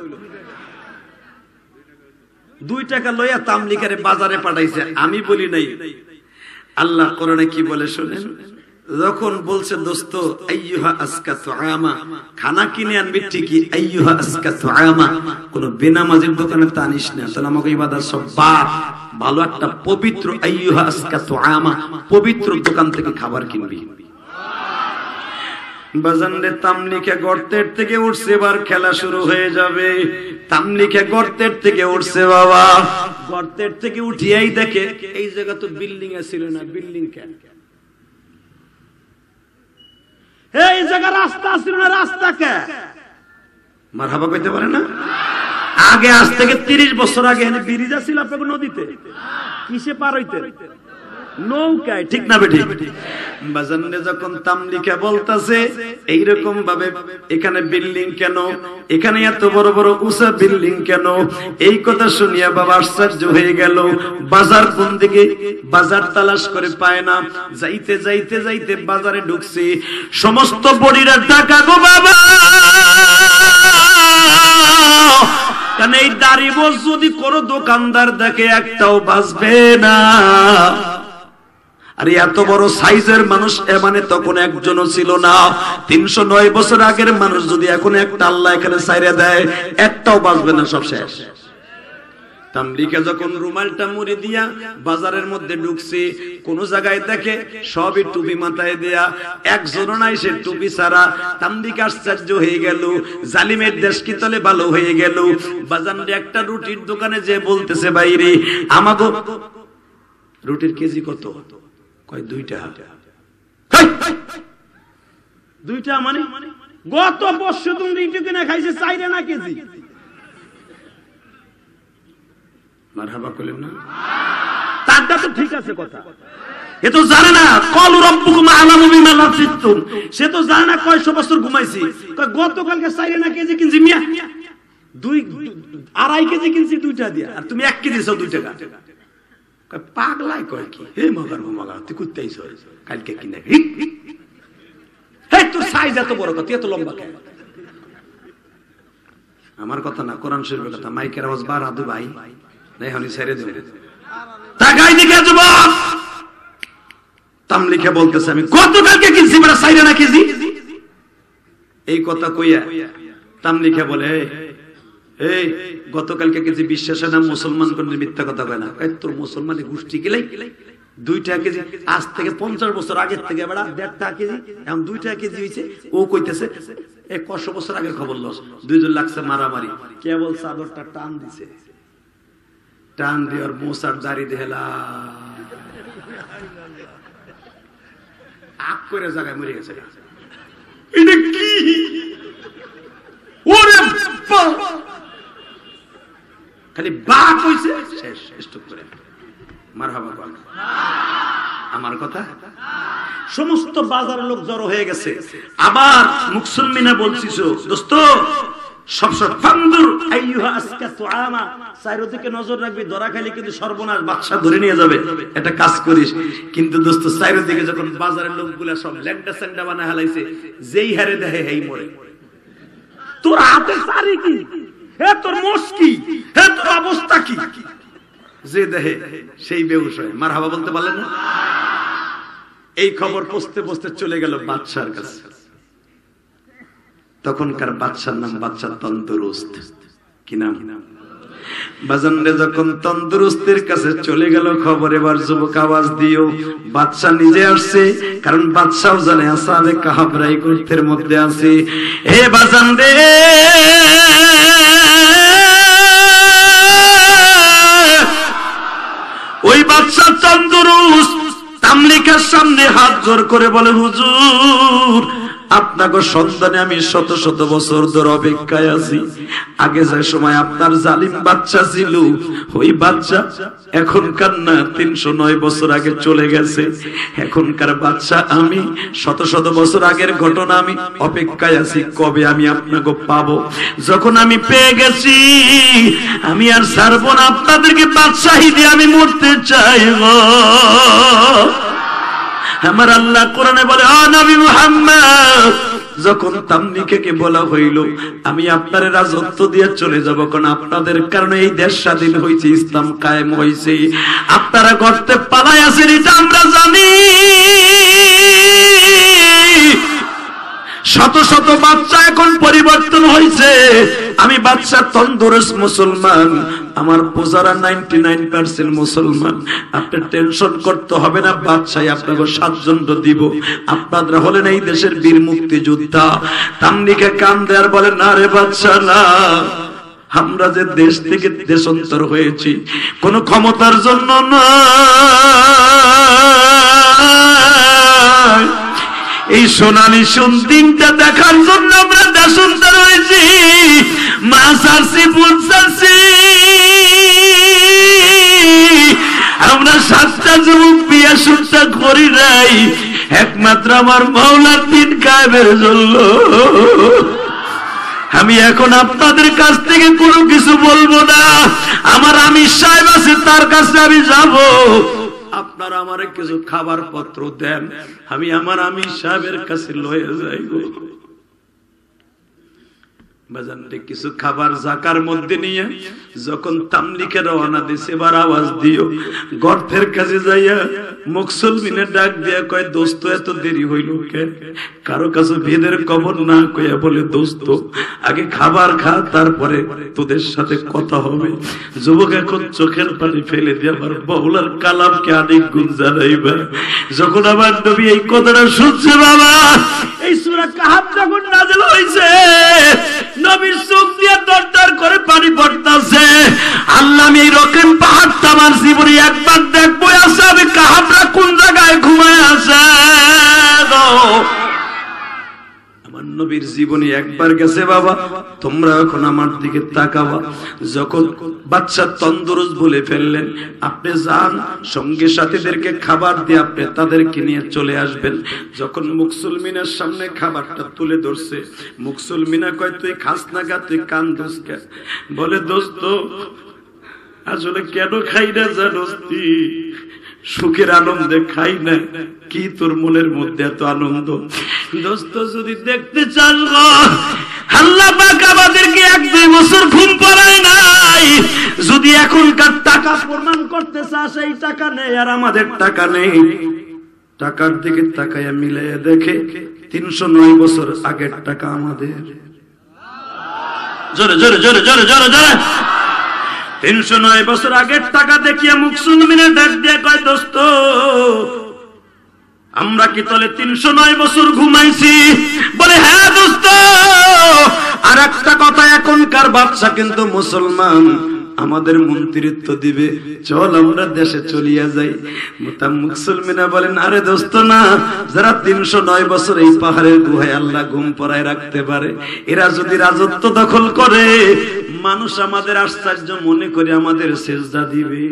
2 টাকা লইয়া তামলিখারে বাজারে পাঠাইছে। আমি বলি নাই, আল্লাহ কোরআনে কি বলে শুনেন, যখন বলছে দোস্ত আইয়ুহা আসকাতু আমা, খানা কিনে আনবি ঠিকই, আইয়ুহা আসকাতু আমা, কোন বেনামাজির দোকানে টানিস না, তাহলে আমাকে ইবাদত সব বাদ, ভালো একটা পবিত্র আইয়ুহা আসকাতু আমা, পবিত্র দোকান থেকে খাবার কিনবি। বাজানরে তামলিখে গর্তের থেকে উঠছে, এবার খেলা শুরু হয়ে যাবে। তামলিখে গর্তের থেকে উঠছে বাবা, গর্তের থেকে উঠিয়াই দেখে এই জায়গা তো বিল্ডিং ছিল না, বিল্ডিং কেন? এই জায়গা রাস্তা ছিল না, রাস্তা কে? মারহাবা কইতে পারে না? আগে আজ থেকে 30 বছর আগে এখানে ব্রিজ ছিল আপনাকে নদীতে, কিসে পার হইতেন? নৌকায়, ঠিক না বেঠিক? বাজানে যখন তামলিকা বলতাছে এইরকম ভাবে এখানে বিল্ডিং কেন, এখানে এত বড় বড় উঁচা বিল্ডিং কেন, এই কথা শুনিয়া বাবা আশ্চর্য হয়ে গেল। বাজার কোন দিকে, বাজার তালাশ করে পায় না, যাইতে যাইতে যাইতে বাজারে ঢুকছে, সমস্ত বড়িরা টাকা গো বাবা, কারণ এই দাড়ি বোঝ যদি কোনো দোকানদার দেখে একটাও বাঁচবে না। আরে এত বড় সাইজের মানুষ মানে তখন একজনও ছিল না। 309 বছর আগের মানুষ যদি এখন একটা আল্লাহ এখানে ছাইরে দেয়, একটাও বাঁচবে না, সব শেষ। তামলিকা যখন রুমালটা মুড়ি দিয়া বাজারের মধ্যে ঢুকছে, কোন জায়গায় দেখে সবই টুপি মাথায় দেয়া, একজন নাই সে টুপি ছাড়া। তামলিকা আশ্চর্য হয়ে গেল, জালিমের দেশ কি তলে ভালো হয়ে গেল। বাজারে একটা রুটির দোকানে যে বলতেছে, বাইরে আমাগো রুটির কেজি কত? কয় 2 টাকা। 2 টাকা মানে গত বছর তুমি রুটি কিনে খাইছে 4 আনা কেজি। মারহাবা কইলেন না? তারটা তো ঠিক আছে কথা, এ তো জানে না কল রব্বুকুম আলামু বিমা লাফিতুম, সে তো জানে না কয়শো বছর ঘুমাইছি। কয় গতকালকে 4 আনা কেজি কিনছি মিয়া, 2.5 কেজি কিনছি 2 টাকা দিয়া, আর তুমি 1 কেজি চাও 2 টাকা। কয় পাগলাই কয় কি, হে মগার মগা তুই কুত্তাইছ কালকে কিনে। হে তোর সাইজ এত বড় কথা, এত লম্বা কেন? আমার কথা না, কোরআন শরীফের কথা। মাইকের আওয়াজ বাড়া দু ভাই, নাই হনি ছেড়ে দেব। তাকাই দিকে যুবক, তামলিকা বলতেছে আমি গতকালকে কিনছি বড় 4 আনা কেজি। এই কথা কইয়া তামলিকা বলে, এই গতকালকে কেজি বিশ্বাস না, মুসলমান কোন মিথ্যা কথা কয় না। তোর মুসলমানের গোষ্ঠী গেলেই 2 টাকা কেজি, আজ থেকে 50 বছর আগের থেকে বেড়া 1.5 টাকা কেজি, এখন 2 টাকা কেজি হয়েছে। ও কইতেছে 100 বছর আগে খবর লস, 2 জন লাগছে মারামারি, কেবল চাদরটা টান দিছে, টান দিয়ে ওর মোসার দাড়ি দেহলা আক করে জায়গায় মরে গেছে। এটা কি? ওরে খালি বাক হইছে, শেষ স্টপ করে মারহাবা বল। আমার কথা, সমস্ত বাজারের লোক জড়ো হয়ে গেছে। আবার মুসলমানা বলছিস দোস্ত, সবসময় ফান্দুর আইয়ুহা আসকাতু আমা, চারিদিকে নজর রাখবি, ধরা খালি কিন্তু সর্বনাশ, বাদশা ধরে নিয়ে যাবে। এটা কাজ করিস। কিন্তু দোস্ত চারিদিকে যখন বাজারের লোকগুলা সব ল্যান্ডা স্যান্ডা বানায় হালাইছে, যেই হারে দেখে হেই মরে। তোর হাতে সারি কি, হে তোর মোষ কি, হে তোর অবস্থা কি, যে দেহে সেই বেহুশ হয়। মারহাবা বলতে পারলেন না? এই খবর পৌঁছতে পৌঁছতে চলে গেল বাদশার কাছে। তখনকার বাদশার নাম বাদশা তন্দুরুস্ত। কি নাম? বাজানরে যখন তন্দুরুস্তের কাছে চলে গেল খবর, এবার যুবক আওয়াজ দিও। বাদশা নিজে আসছে, কারণ বাদশাও জানে আসহাবে কাহাফরা এই গ্রন্থের মধ্যে আছে। হে বাজানরে, ওই বাদশা তন্দুরুস্ত তামলিকার সামনে হাত জোর করে বলে, হুজুর আপনাকে সন্তানে আমি শত শত বছর ধরে অপেক্ষায় আছি। আগে যে সময় আপনার জালিম বাচ্চা ছিল, ওই বাচ্চা এখনকার না 309 বছর আগে চলে গেছে। এখনকার বাচ্চা আমি, শত শত বছর আগের ঘটনা আমি অপেক্ষায় আছি, কবে আমি আপনাকে পাবো। যখন আমি পেয়ে গেছি, আমি আর ছাড়বো না, আপনাদেরকে বাদশাহী দিয়ে আমি মরতে চাইব। আমার আল্লাহ কোরআনে বলে, ও নবী মুহাম্মদ, যখন তামলিকাকে বলা হইল আমি আপনার রাজত্ব দিয়ে চলে যাব, কারণ আপনাদের কারণে এই দেশ স্বাধীন হয়েছে, ইসলাম কায়েম হয়েছে, আপনারা গর্তে পালায় আছেন, এটা আমরা জানি। শত শত বাচ্চা এখন পরিবর্তন হয়েছে। আমি বাচ্চা তন্দুরুস মুসলমান, আমার প্রজারা 99% মুসলমান। আপনার টেনশন করতে হবে না, বাদশাহ আপনাকে 7 জন দিব। আপনারা হলেন এই দেশের বীর মুক্তিযোদ্ধা। তামলিকা কান দেয়ার বলে, না রে বাদশাহ না, আমরা যে দেশ থেকে দেশান্তর হয়েছি কোন ক্ষমতার জন্য না, এই সোনালী দিনটা দেখার জন্য আমরা দেশান্তর হয়েছি। মা সারছি, বোন সারছি, আমরা 7টা যুবক বিয়ে শুনটা করি নাই, একমাত্র আমার মাওলার দিন কায়েমের জন্য। আমি এখন আপনাদের কাছ থেকে কোনো কিছু বলবো না, আমার আমির সাহেব আছে, তার কাছে আমি যাব। আপনারা আমারে কিছু খাবার পত্র দেন, আমি আমার আমির সাহেবের কাছে লয়ে যাইব। বাজানরে কিছু খাবার জাকার মধ্যে নিয়ে যখন তামলিকে রওনা দিছে এবার আওয়াজ দিও গর্তের কাছে যাইয়া মুসলমানের ডাক দিয়া কয় দোস্ত এত দেরি হইল কেন? কারো কাছে ভেদের খবর না কইয়া বলে দোস্ত আগে খাবার খা তারপরে তোদের সাথে কথা হবে। যুবক এখন চোখের পানি ফেলে দিয়ে আমার বহুলার কালামকে অনেক গুণ জানাইবা। যখন আমার নবী এই কথাটা শুনছে বাবা, এই সূরা কাহাফ যখন নাযিল হইছে নবীর চোখ দিয়ে দরদর করে পানি পড়তাছে। আল্লাহ আমি এই রকম পাহাড়টা আমার জীবনে একবার দেখবো আছে আমি কাহাফরা কোন জায়গায় ঘুমায় আছে। আমার নবীর জীবনে একবার গেছে বাবা, তোমরা এখন আমার দিকে তাকাবা। যখন বাচ্চা তন্দুরুস্ত বলে ফেললেন আপনি যান সঙ্গে সাথীদেরকে খাবার দিয়ে আপনি তাদেরকে নিয়ে চলে আসবেন। যখন মুসলমিনের সামনে খাবারটা তুলে ধরছে মুসলমিনা কয় তুই খাস না গা, তুই কান দোস কে? বলে দোস্ত আসলে কেন খাই না জানোস? তুই সুখের আনন্দে খাই না, কি তোর মনের মধ্যে এত আনন্দ? দোস্ত যদি দেখতে চাস আল্লাহ পাক আমাদেরকে 1-2 বছর ঘুম পাড়ায় নাই। যদি এখনকার টাকা প্রমাণ করতে চাস এই টাকা নেই আর আমাদের টাকা নেই, টাকার দিকে তাকাইয়া মিলাইয়া দেখে 309 বছর আগের টাকা আমাদের। জোরে জোরে জোরে জোরে জোরে জোরে 309 বছর আগের টাকা দেখিয়া মুসলমানের ডাক দিয়ে কয় দোস্ত আমরা কি তলে 309 বছর ঘুমাইছি? বলে হ্যাঁ দোস্ত। আর একটা কথা, এখনকার বাদশা কিন্তু মুসলমান, আমাদের মন্ত্রিত্ব দিবে, চল আমরা দেশে চলিয়া যাই। মুসলমানরা বলেন আরে দোস্ত না, যারা 309 বছর এই পাহাড়ের গুহায় আল্লাহ ঘুম পড়ায় রাখতে পারে এরা যদি রাজত্ব দখল করে মানুষ আমাদের আশ্চর্য মনে করে আমাদের সেজদা দিবে।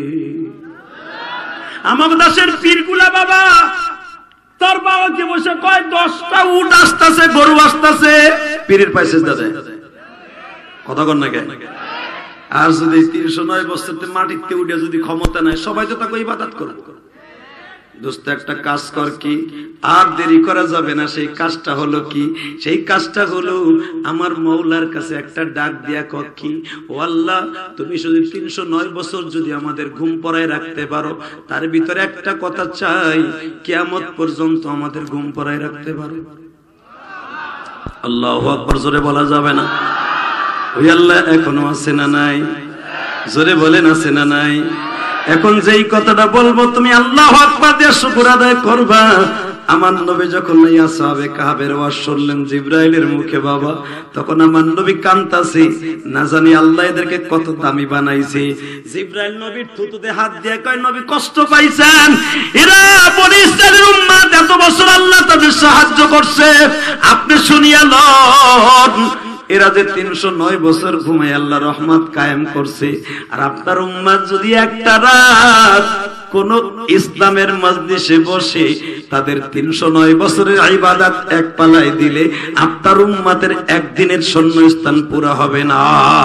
আমার দেশের পীরগুলা বাবা তার বাবাকে বসে কয় 10টা উট আসতেছে গরু আসতেছে, পীরের পায়ে সেজদা দেয়। কথা কন না কেন? আর যদি 309 বছরতে মাটিতে উঠে যদি ক্ষমতা নাই সবাই তো তাকে ইবাদত করবে। দোস্ত একটা কাজ কর, কি আর দেরি করা যাবে না। সেই কাজটা হলো কি? সেই কাজটা হলো আমার মওলার কাছে একটা ডাক দিয়া কর কি, ও আল্লাহ তুমি শুধু 309 বছর যদি আমাদের ঘুম পড়ায় রাখতে পারো, তার ভিতরে একটা কথা চাই, কিয়ামত পর্যন্ত আমাদের ঘুম পড়ায় রাখতে পারো। আল্লাহু আকবার জোরে বলা যাবে না? ওই আল্লাহ এখনো আছে না নাই? জোরে বলেন আছে না নাই? এখন যেই কথাটা বলবো তুমি আল্লাহু আকবার দিয়ে শুকর আদায় করবা। আমার নবী যখন আসহাবে কাহাবের ওয়াজ শুনলেন জিবরাইলের মুখে বাবা, তখন আমার নবী কাঁদতাছে, না জানি আল্লাহ এদেরকে কত দামি বানাইছে। জিবরাইল নবীর থুতুতে হাত দিয়ে কয় নবী কষ্ট পাইছেন, এরা বনি ইসরাইলের উম্মত, এত বছর আল্লাহ তাদের সাহায্য করছে, আপনি শুনিয়া লন। এরা যে 309 বছর ঘুমায় আল্লাহ রহমত কায়েম করছে, আর আপনার উম্মত যদি একটা রাত কোন ইসলামের মজলিসে বসে তাদের 309 বছরের ইবাদত এক পালায় দিলে আপনার উম্মতের একদিনের শূন্যস্থান পুরা হবে না।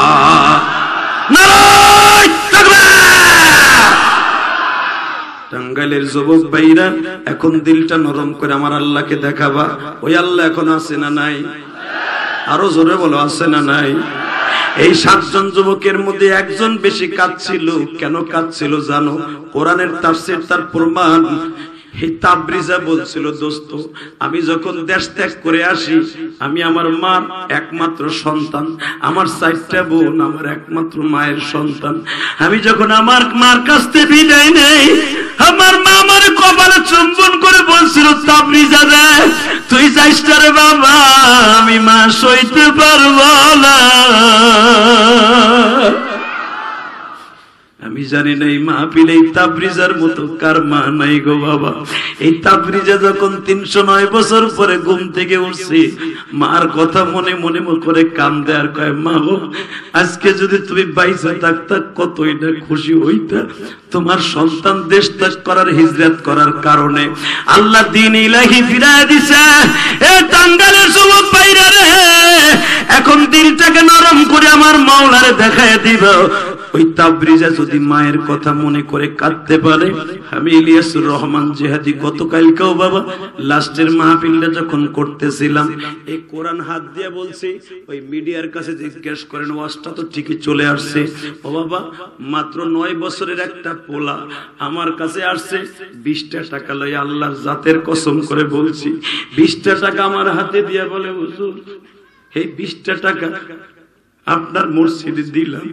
নারায়ে তাকবীর! টাঙ্গাইলের যুবক ভাইরা এখন দিলটা নরম করে আমার আল্লাহকে দেখাবা। ওই আল্লাহ এখন আছে না নাই? আরো জোরে বলো আছে না নাই? এই 7 জন যুবকের মধ্যে একজন বেশি কাঁদছিল। কেন কাঁদছিল জানো? কোরআনের তাফসীর তার প্রমাণ। এই তাবরিজা বলছিল দোস্ত আমি যখন দেশ ত্যাগ করে আসি, আমি আমার মার একমাত্র সন্তান, আমার 4টা বোন আমার একমাত্র মায়ের সন্তান। আমি যখন আমার মার কাছ থেকে বিদায় নেই, আমার মা আমার কপালে চুম্বন করে বলছিল তাবরিজা রে তুই যাইস না রে বাবা, আমি মা সইতে পারবো না। আমি জানি না এই মাহফিলে এই তাবরিজার মতো কার মা নাই গো বাবা। এই তাবরিজা যখন 309 বছর পরে ঘুম থেকে উঠছে, মার কথা মনে মনে করে কান্দে আর কয় মা গো আজকে যদি তুমি বাইসা থাকতা কতই না খুশি হইতা। তোমার সন্তান দেশ ত্যাগ করার হিজরত করার কারণে আল্লাহ দ্বীন ইলাহি ফিরায় দিছে। এ টাঙ্গাইলের যুবক ভাইরা রে, এখন দিলটাকে নরম করে আমার মাওলারে দেখায় দিব। ওই তাবরিজা যদি মায়ের কথা মনে করে কাঁদতে পারে, আমি ইলিয়াসুর রহমান জিহাদি গতকালকেও বাবা লাস্টের মাহফিলটা যখন করতেছিলাম এই কোরআন হাত দিয়ে বলছি, ওই মিডিয়ার কাছে জিজ্ঞেস করেন ওয়াজটা তো ঠিকই চলে আসছে। ও বাবা মাত্র 9 বছরের একটা পোলা আমার কাছে আসছে 20টা টাকা লই, আল্লাহর জাতের কসম করে বলছি 20টা টাকা আমার হাতে দিয়ে বলে হুজুর এই 20টা টাকা আপনার মসজিদে দিলাম।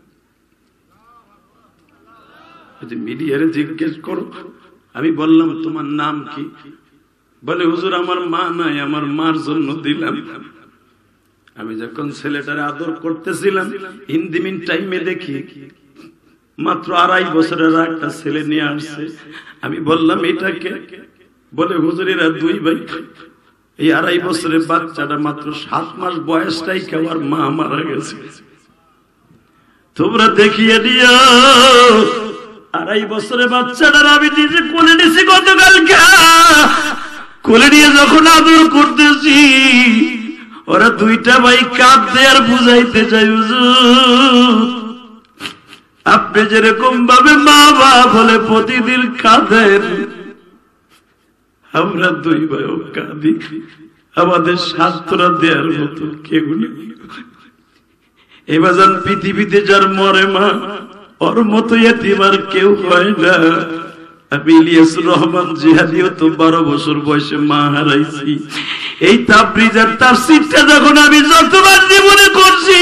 মিডিয়ারে জিজ্ঞেস করো। আমি বললাম তোমার নাম কি? বলে হুজুর আমার মা নাই, আমার মার জন্য দিলাম। আমি যখন ছেলেটারে আদর করতেছিলাম ইন দি মিন টাইমে দেখি মাত্র 2.5 বছরের একটা ছেলে নিয়ে আসছে। আমি বললাম এটাকে? বলে হুজুর এরা 2 ভাই। এই 2.5 বছরের বাচ্চাটা মাত্র 7 মাস বয়সটাই কেবল মা মারা গেছে। তোমরা দেখিয়ে দিও 2.5 বছরের বাচ্চাটার আমি নিজে কোলে নিয়েছি গতকালকে। কোলে নিয়ে যখন আদর করতেছি ওরা 2টা ভাই কাঁদতে আর বুঝাইতে চাই হুজুর আপনি যেরকম ভাবে মা বাবা বলে প্রতিদিন কাঁদেন আমরা 2 ভাইও কাঁদি। আমাদের সান্ত্বনা দেওয়ার মতো কেউ নেই। এবার পৃথিবীতে যার মরে মা ওর মতো এতিম আর কেউ হয় না। আমি ইলিয়াসুর রহমান জিহাদিও তো 12 বছর বয়সে মা হারাইছি। এই তাবরিজার তাফসীরটা যখন আমি যতবার জীবনে করছি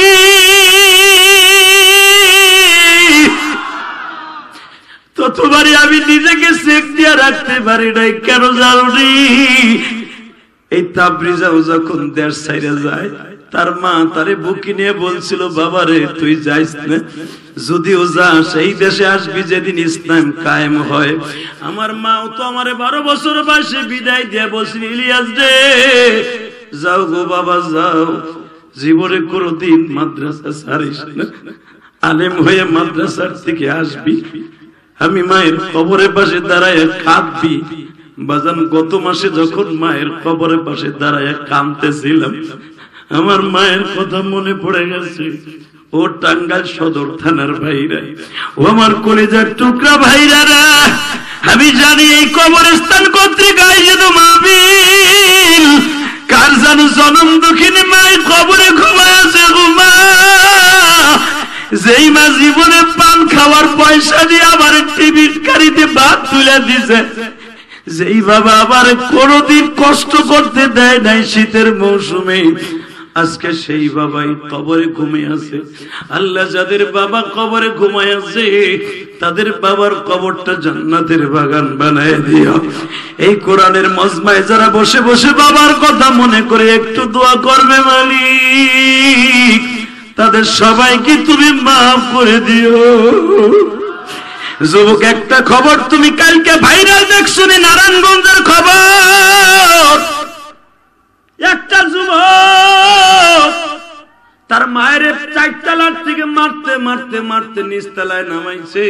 ততবারই আমি নিজেকে চেক দিয়ে রাখতে পারি নাই। কেন জানি এই তাবরিজাও যখন দেশ ছাইরা যায় তার মা তারে বুকে নিয়ে বলছিল বাবারে তুই যাইস না, যদিও যাস এই দেশে আসবি যেদিন ইসলাম কায়েম হয়। আমার মাও তো আমারে 12 বছর বয়সে বিদায় দিয়ে বলছিল ইলিয়াস রে যাও গো বাবা যাও, জীবনে কোনোদিন মাদ্রাসা ছাড়িস না, আলেম হয়ে মাদ্রাসার থেকে আসবি। আমি মায়ের কবরের পাশে দাঁড়ায় কাঁদবি। বাজান গত মাসে যখন মায়ের কবরের পাশে দাঁড়ায় কাঁদতেছিলাম আমার মায়ের কথা মনে পড়ে গেছে। ও টাঙ্গাইল সদর থানার ভাইরা, ও আমার কলেজার টুকরা ভাইরা, আমি জানি এই কবরস্থান কর্তৃক আয়োজিত মাহফিল কার যেন জনম দুঃখিনী মায়ের কবরে ঘুমায় আছে। ঘুমা যেই মা জীবনে পান খাওয়ার পয়সা দিয়ে আবার টিভির গাড়িতে ভাত তুলে দিছে, যেই বাবা আবার কোনদিন কষ্ট করতে দেয় নাই শীতের মৌসুমে, আজকে সেই বাবাই কবরে ঘুমিয়ে আছে। আল্লাহ যাদের বাবা কবরে ঘুমায় আছে তাদের বাবার কবরটা জান্নাতের বাগান বানায় দিও। এই কোরআনের মজমায় যারা বসে বসে বাবার কথা মনে করে একটু দোয়া করবে মালিক তাদের সবাইকে তুমি মাফ করে দিও। যুবক একটা খবর তুমি কালকে ভাইরাল দেখছো নারায়ণগঞ্জের খবর, একটা যুবক তার মায়ের 4 তলার থেকে মারতে মারতে মারতে নিচতলায় নামাইছে।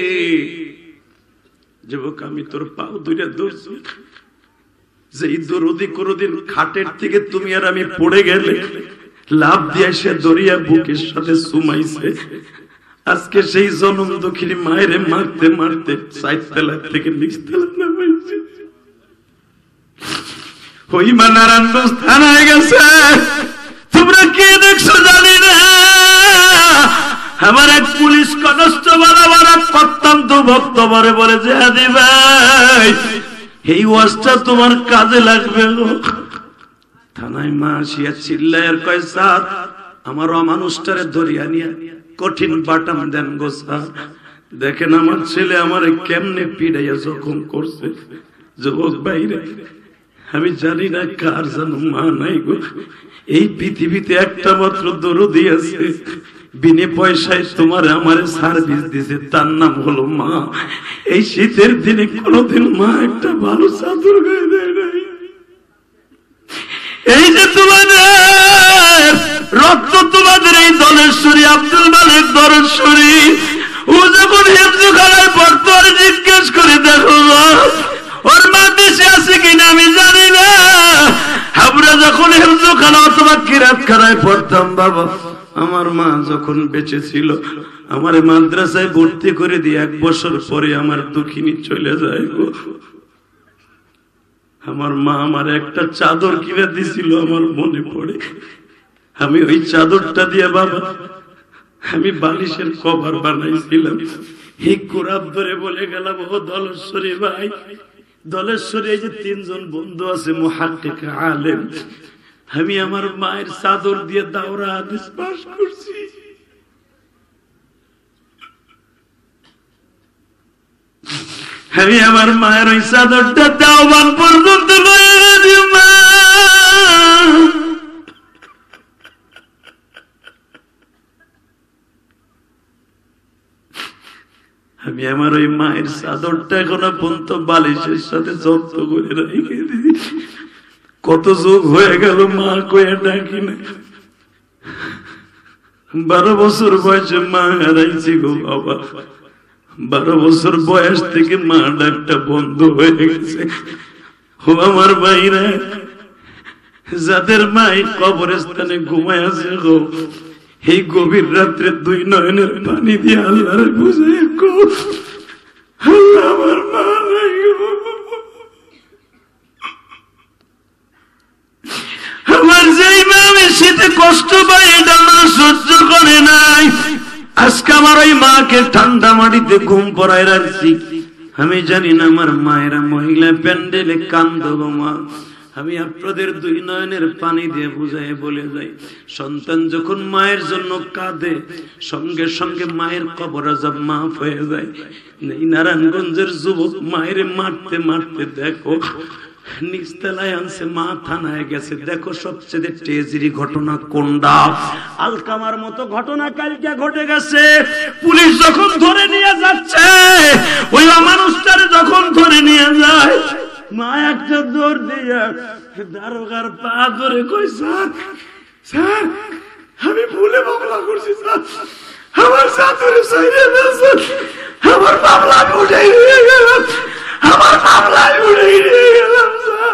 যুবক আমি তোর পাও দুইটা ধরছি, যে দরদি কোনদিন খাটের থেকে তুমি আর আমি পড়ে গেলে লাভ দিয়ে সে দরিয়া বুকের সাথে সুমাইছে। আজকে সেই জনম দুঃখিনী মায়ের মারতে মারতে 4 তলা থেকে নিচতলা নামাইছে। ওই মা নারায়ণগঞ্জ থানায় গেছে। তোমরা কে দেখছো জানি না, আমার এক পুলিশ কনস্টেবল আমার এক অত্যন্ত ভক্ত বলে যে হাদি ভাই এই ওয়াজটা তোমার কাজে লাগবে। থানায় মা আসিয়া চিল্লায় আর কয় স্যার আমার অমানুষটারে ধরিয়া নিয়া কঠিন বাটাম দেন গো স্যার। দেখেন আমার ছেলে আমার কেমনে পিড়াইয়া জখম করছে। যুবক বাইরে আমি জানি না কার যেন মা নাই গো, এই পৃথিবীতে একটা মাত্র দরদি আছে বিনে পয়সায় তোমার আমার সার্ভিস দিছে, তার নাম হলো মা। এই শীতের দিনে কোনদিন মা একটা ভালো চাদর গায়ে দেয় নাই। এই যে তোমাদের রক্ত তোমাদের এই দলেশ্বরী আব্দুল মালিক দলেশ্বরী, ও যখন হেফজুখানায় পড়তো আর জিজ্ঞেস করে দেখো ওর মা দেশে আছে কিনা আমি জানি না। আমরা যখন হিফজখানা অথবা কিরাতখানায় পড়তাম বাবা, আমার মা যখন বেঁচে ছিল আমার মাদ্রাসায় ভর্তি করে দিয়ে 1 বছর পরে আমার দুঃখিনী চলে যায় গো। আমার মা আমার একটা চাদর কিনে দিছিল, আমার মনে পড়ে। আমি ওই চাদরটা দিয়ে বাবা আমি বালিশের কভার বানাইছিলাম। এই কোরআন ধরে বলে গেলাম, ও দলেশ্বরী ভাই, দলেশ্বরী এই যে 3 জন বন্ধু আছে মুহাক্কিক আলেম, আমি আমার মায়ের চাদর দিয়ে দাওরা হাদিস পাস করছি। আমি আমার মায়ের ওই চাদরটা দেওয়ান পর্যন্ত লয়ে গেছি। মা আমি আমার ওই মায়ের চাদরটা এখনো পর্যন্ত বালিশের সাথে যত্ন করে রেখে দিই। কত যুগ হয়ে গেল মা কয়ে ডাকি না। 12 বছর বয়সে মা হারাইছি গো বাবা। 12 বছর বয়স থেকে মা ডাকটা বন্ধ হয়ে গেছে। ও আমার ভাইরা, যাদের মা এই কবরস্থানে ঘুমায় আছে গো, এই গভীর রাত্রে 2 নয়নের পানি দিয়ে আল্লাহর বুঝাই গো, আল্লাহ আমার মা নাই গো। আমার যেই মা আমি শীতে কষ্ট পাই এটা মা সহ্য করে নাই। আজকে আমার ওই মাকে ঠান্ডা মাটিতে ঘুম পড়ায় রাখছি। আমি জানি না আমার মায়েরা মহিলা প্যান্ডেলে কান্দো গো মা। আমি আপনাদের 2 নয়নের পানি দিয়ে বুঝাই বলে যাই, সন্তান যখন মায়ের জন্য কাঁদে সঙ্গে সঙ্গে মায়ের কবর আযাব মাফ হয়ে যায়। এই নারায়ণগঞ্জের যুবক মায়ের মারতে মারতে দেখো নিচতলায় আনছে, মা থানায় গেছে। দেখো সবচেয়ে ট্রেজেরি ঘটনা কোনটা? আলকামার মতো ঘটনা কালকে ঘটে গেছে। পুলিশ যখন ধরে নিয়ে যাচ্ছে, ওই মানুষটারে যখন ধরে নিয়ে যায়, মা একটা দৌড় দিয়ে দারোগার পা ধরে কই, স্যার স্যার আমি ভুলে মামলা করছি স্যার, আমার চাতুরে সাইরে দিয়েছে, আমার মামলা আমি উঠে নিয়ে গেলাম, আমার মামলা আমি উঠে নিয়ে গেলাম স্যার।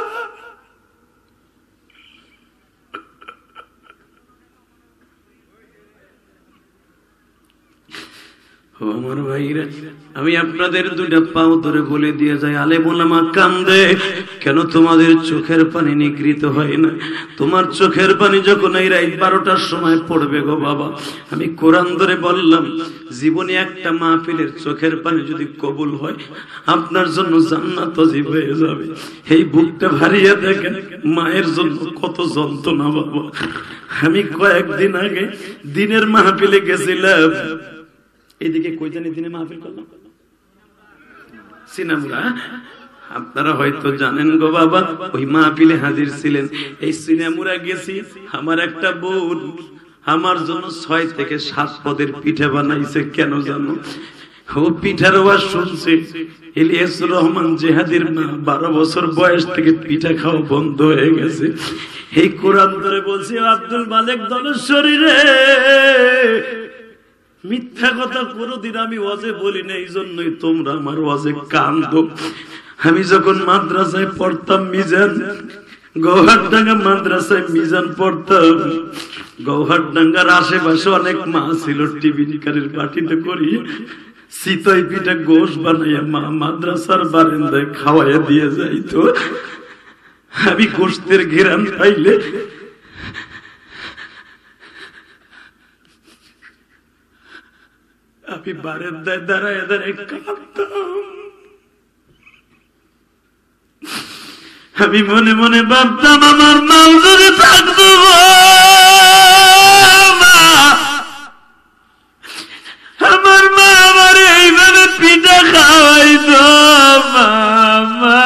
আমার ভাইরা, আমি আপনাদের 2টা পাও ধরে বলে দিয়ে যাই, আলেম ওলামা কান্দে কেন? তোমাদের চোখের পানি নিগৃহীত হয় না। তোমার চোখের পানি যখন এই রাত 12টার সময় পড়বে গো বাবা, আমি কোরআন ধরে বললাম, জীবনে একটা মাহফিলের চোখের পানি যদি কবুল হয়, আপনার জন্য জান্নাত ওয়াজিব হয়ে যাবে। এই বুকটা ভারিয়ে দেখেন মায়ের জন্য কত যন্ত্রণা বাবা। আমি কয়েকদিন আগে দিনের মাহফিলে গেছিলাম। এইদিকে কই জানি দিনে মাহফিল করলাম, সিনামুরা। আপনারা হয়তো জানেন গো বাবা, ওই মাহফিলে হাজির ছিলেন। এই সিনামুরা গেছি, আমার একটা বোন আমার জন্য 6 থেকে 7 পদের পিঠা বানাইছে। কেন জানো? ও পিঠার আওয়াজ শুনছে। ইলিয়াসুর রহমান জিহাদির মা 12 বছর বয়স থেকে পিঠা খাওয়া বন্ধ হয়ে গেছে। এই কোরআন ধরে বলছি, আব্দুল মালিক দলেশ্বরী রে, মিথ্যা কথা কোনদিন আমি ওয়াজে বলি না, এই জন্যই তোমরা আমার ওয়াজে কান্দো। আমি যখন মাদ্রাসায় পড়তাম, মিজান গৌহারডাঙ্গা মাদ্রাসায় মিজান পড়তাম। গৌহারডাঙ্গার আশেপাশে অনেক মা ছিল, টিফিনকারীর বাটিতে করি চিতই পিঠা গোশ বানাইয়া মা মাদ্রাসার বারান্দায় খাওয়াইয়া দিয়ে যাইতো। আমি গোশতের ঘেরান পাইলে আমি বারান্দায় দাঁড়ায় দাঁড়ায় কাঁদতাম। আমি মনে মনে ভাবতাম, আমার মা যদি থাকতো, আমার মা আমার এইভাবে পিঠা খাওয়াইতো। মামা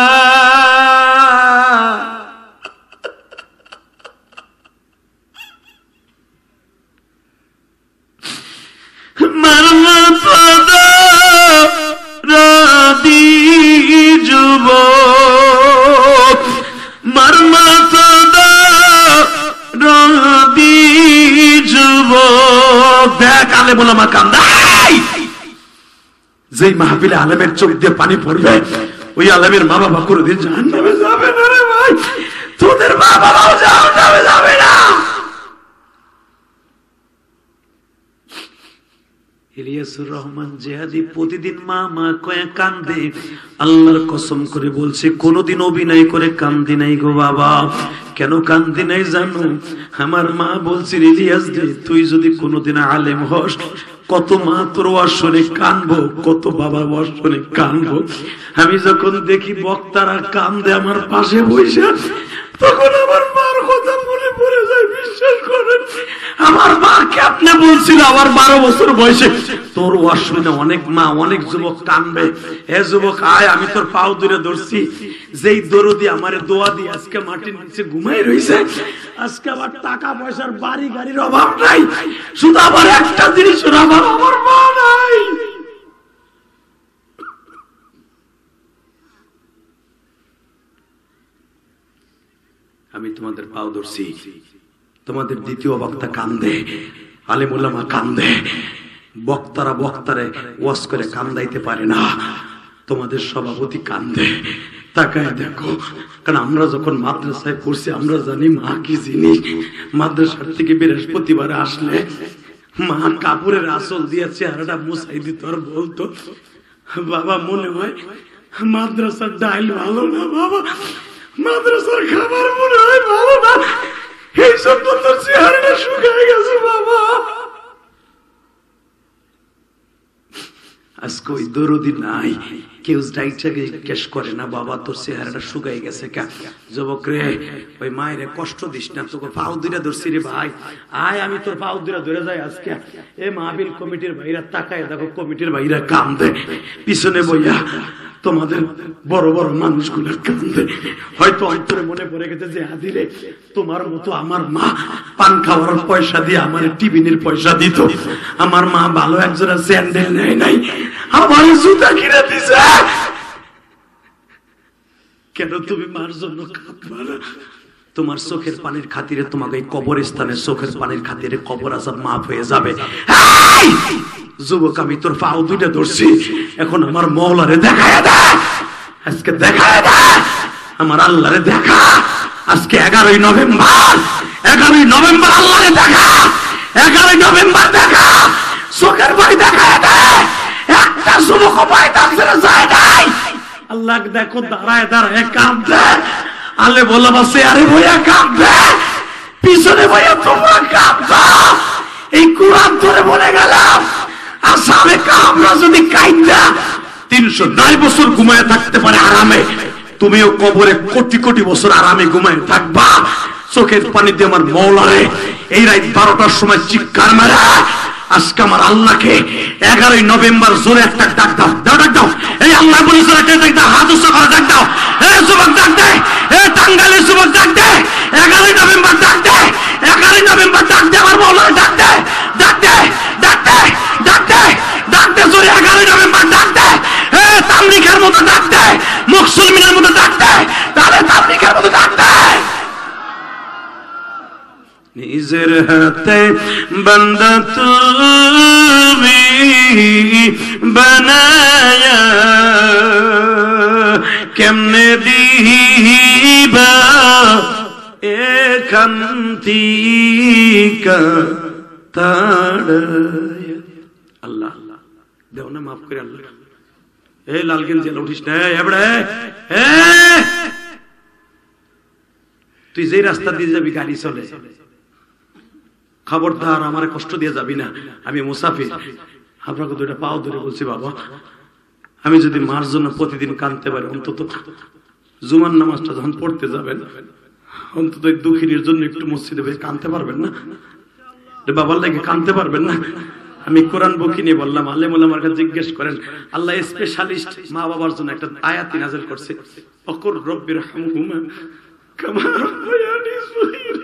মারমা পদা রাদি যুবক, মারমা পদা রাদি যুবক। দেখ আলেম ওলামা কান্দাই। যেই মাহফিলে আলেমের চোখ দিয়ে পানি পড়বে, ওই আলেমের মা বাবা কোনদিন জাহান্নামে যাবে না রে ভাই। তোদের বাবারাও জাহান্নামে যাবে না। ইলিয়াসুর রহমান জিহাদি প্রতিদিন মা মা কয়ে কান্দে। আল্লাহর কসম করে বলছে কোনদিন অভিনয় করে কান্দি নাই গো বাবা। কেন কান্দি নাই জানো? আমার মা বলছে ইলিয়াস রে, তুই যদি কোনদিন আলেম হস, কত মা তোর ওয়াজ শুনে কানবো, কত বাবা ওয়াজ শুনে কানবো। আমি যখন দেখি বক্তারা কান্দে আমার পাশে বসে, তখন আমার মার কথা মনে পড়ে যায়। বিশ্বাস করেন, আমার মাকে আপনি বলছিল আমার 12 বছর বয়সে, তোর ওয়াজ শুনে অনেক মা অনেক যুবক কানবে, হে যুবক আয়, আমি তোর পাও ধরে ধরছি। যেই দরদি আমারে দোয়া দিয়ে আজকে মাটির নিচে ঘুমাই রইছে, আজকে আবার টাকা পয়সার বাড়ি গাড়ির অভাব নাই, শুধু আবার একটা জিনিসের অভাব, আমার মা নাই। আমি তোমাদের পাও ধরছি, তোমাদের দ্বিতীয় বক্তা কান্দে, আলেম উলামা কান্দে, বক্তারা বক্তারে ওয়াজ করে কান্দাইতে পারে না, তোমাদের সভাপতি কান্দে। তাকায় দেখো, কারণ আমরা যখন মাদ্রাসায় পড়ছি আমরা জানি মা কি জিনিস। মাদ্রাসার থেকে বৃহস্পতিবার আসলে মা কাপড়ের আঁচল দিয়ে চেহারাটা মুছাই দিত আর বলতো, বাবা মনে হয় মাদ্রাসার ডাইল ভালো না, বাবা মাদ্রাসার খাবার মনে হয় ভালো না, এই জন্য তোর চেহারাটা শুকায় গেছে বাবা। আজকে ওই দরদি নাই, কেউ জিজ্ঞেস করে না বাবা তোর চেহারাটা শুকাই গেছে কে। যুবক রে, ওই মায়ের কষ্ট দিস না, তোকে পাও দুইটা ধরছি রে ভাই, আয় আমি তোর পাও দুইটা ধরে যাই আজকে। এ মাহফিল কমিটির ভাইরা তাকায় দেখো, কমিটির ভাইরা কান্দে, পিছনে বইয়া তোমাদের বড় বড় মানুষগুলো কান্দে। হয়তো অন্তরে মনে পড়ে গেছে যে আদিরে তোমার মতো আমার মা পান খাওয়ার পয়সা দিয়ে আমার টিফিনের পয়সা দিত, আমার মা ভালো একজোড়া স্যান্ডেল নেয় নাই, আমার জুতা কিনে দিছে। কেন তুমি মার জন্য কাঁদবা না? তোমার চোখের পানির খাতিরে তোমাকে এই কবরস্থানে চোখের পানির খাতিরে কবর আযাব মাফ হয়ে যাবে। যুবক আমি তোর পাও দুইটা ধরছি, এখন আমার মওলারে দেখায় দে, আজকে দেখায় দে, আমার আল্লাহরে দেখা। আজকে 11ই নভেম্বর, 11ই নভেম্বর আল্লাহরে দেখা, 11ই নভেম্বর দেখা, চোখের পানি দেখায় দে। একটা যুবক পায়তাম ছেড়ে যায় নাই, আল্লাহ দেখো দাঁড়ায় দাঁড়ায় কাঁদে, আলে বলে বসে আরে বইয়া কাঁদে, পিছনে বইয়া তোমরা কাঁদো। এই কুরআন ধরে বলে গেলাম, আসামে কামরা যদি কাইন্দা 309 বছর ঘুমায় থাকতে পারে আরামে, তুমিও কবরে কোটি কোটি বছর আরামে ঘুমায় থাকবা। চোখের পানি দিয়ে আমার মওলারে এই রাত 12টার সময় চিৎকার মারা আজকে আমার আল্লাহকে 11ই নভেম্বর জোরে একটা ডাক দাও, ডাক দাও। এই আল্লাহ বলি জোরে একটা ডাক দাও, হাত উঁচু করে ডাক দাও। এই যুবক ডাক দে, এই টাঙ্গাইলের যুবক ডাক দে, 11ই নভেম্বর ডাক দে, 11ই নভেম্বর ডাক দে, আমার মওলারে ডাক দে, ডাক দে, ডাক দে, ডাক দে, ডাক দে জোরে 11ই নভেম্বর ডাক দে। এই তাবলীগের মতো ডাক দে, মুসলমানের মতো ডাক দে, তাহলে তাবলীগের মতো ডাক দে। নিজের হাতে বান্দা তুমি বানায়া কেমনে দিবা এখান থেকে তাড়ায়া। আল্লাহ দেও না মাফ করে আল্লাহ। এই লালগঞ্জ জেলা উঠিস না, তুই যে রাস্তা দিয়ে যাবি গাড়ি চলে, খবরদার আমার কষ্ট দিয়ে যাবি না, আমি মুসাফির। আপনাকে দুইটা পাও ধরে বলছি বাবা, আমি যদি মার জন্য প্রতিদিন কাঁদতে পারি, অন্তত জুমার নামাজটা যখন পড়তে যাবেন, অন্তত দুঃখিনীর জন্য একটু মসজিদে বেশ কাঁদতে পারবেন না? বাবার লাগে কাঁদতে পারবেন না? আমি কোরআন বকি নিয়ে বললাম, আলেম ওলামার কাছে জিজ্ঞেস করেন, আল্লাহ স্পেশালিস্ট মা বাবার জন্য একটা আয়াত নাযিল করছে, অকুর রব্বির হামহুমা কামা রাব্বায়ানি সগীরা।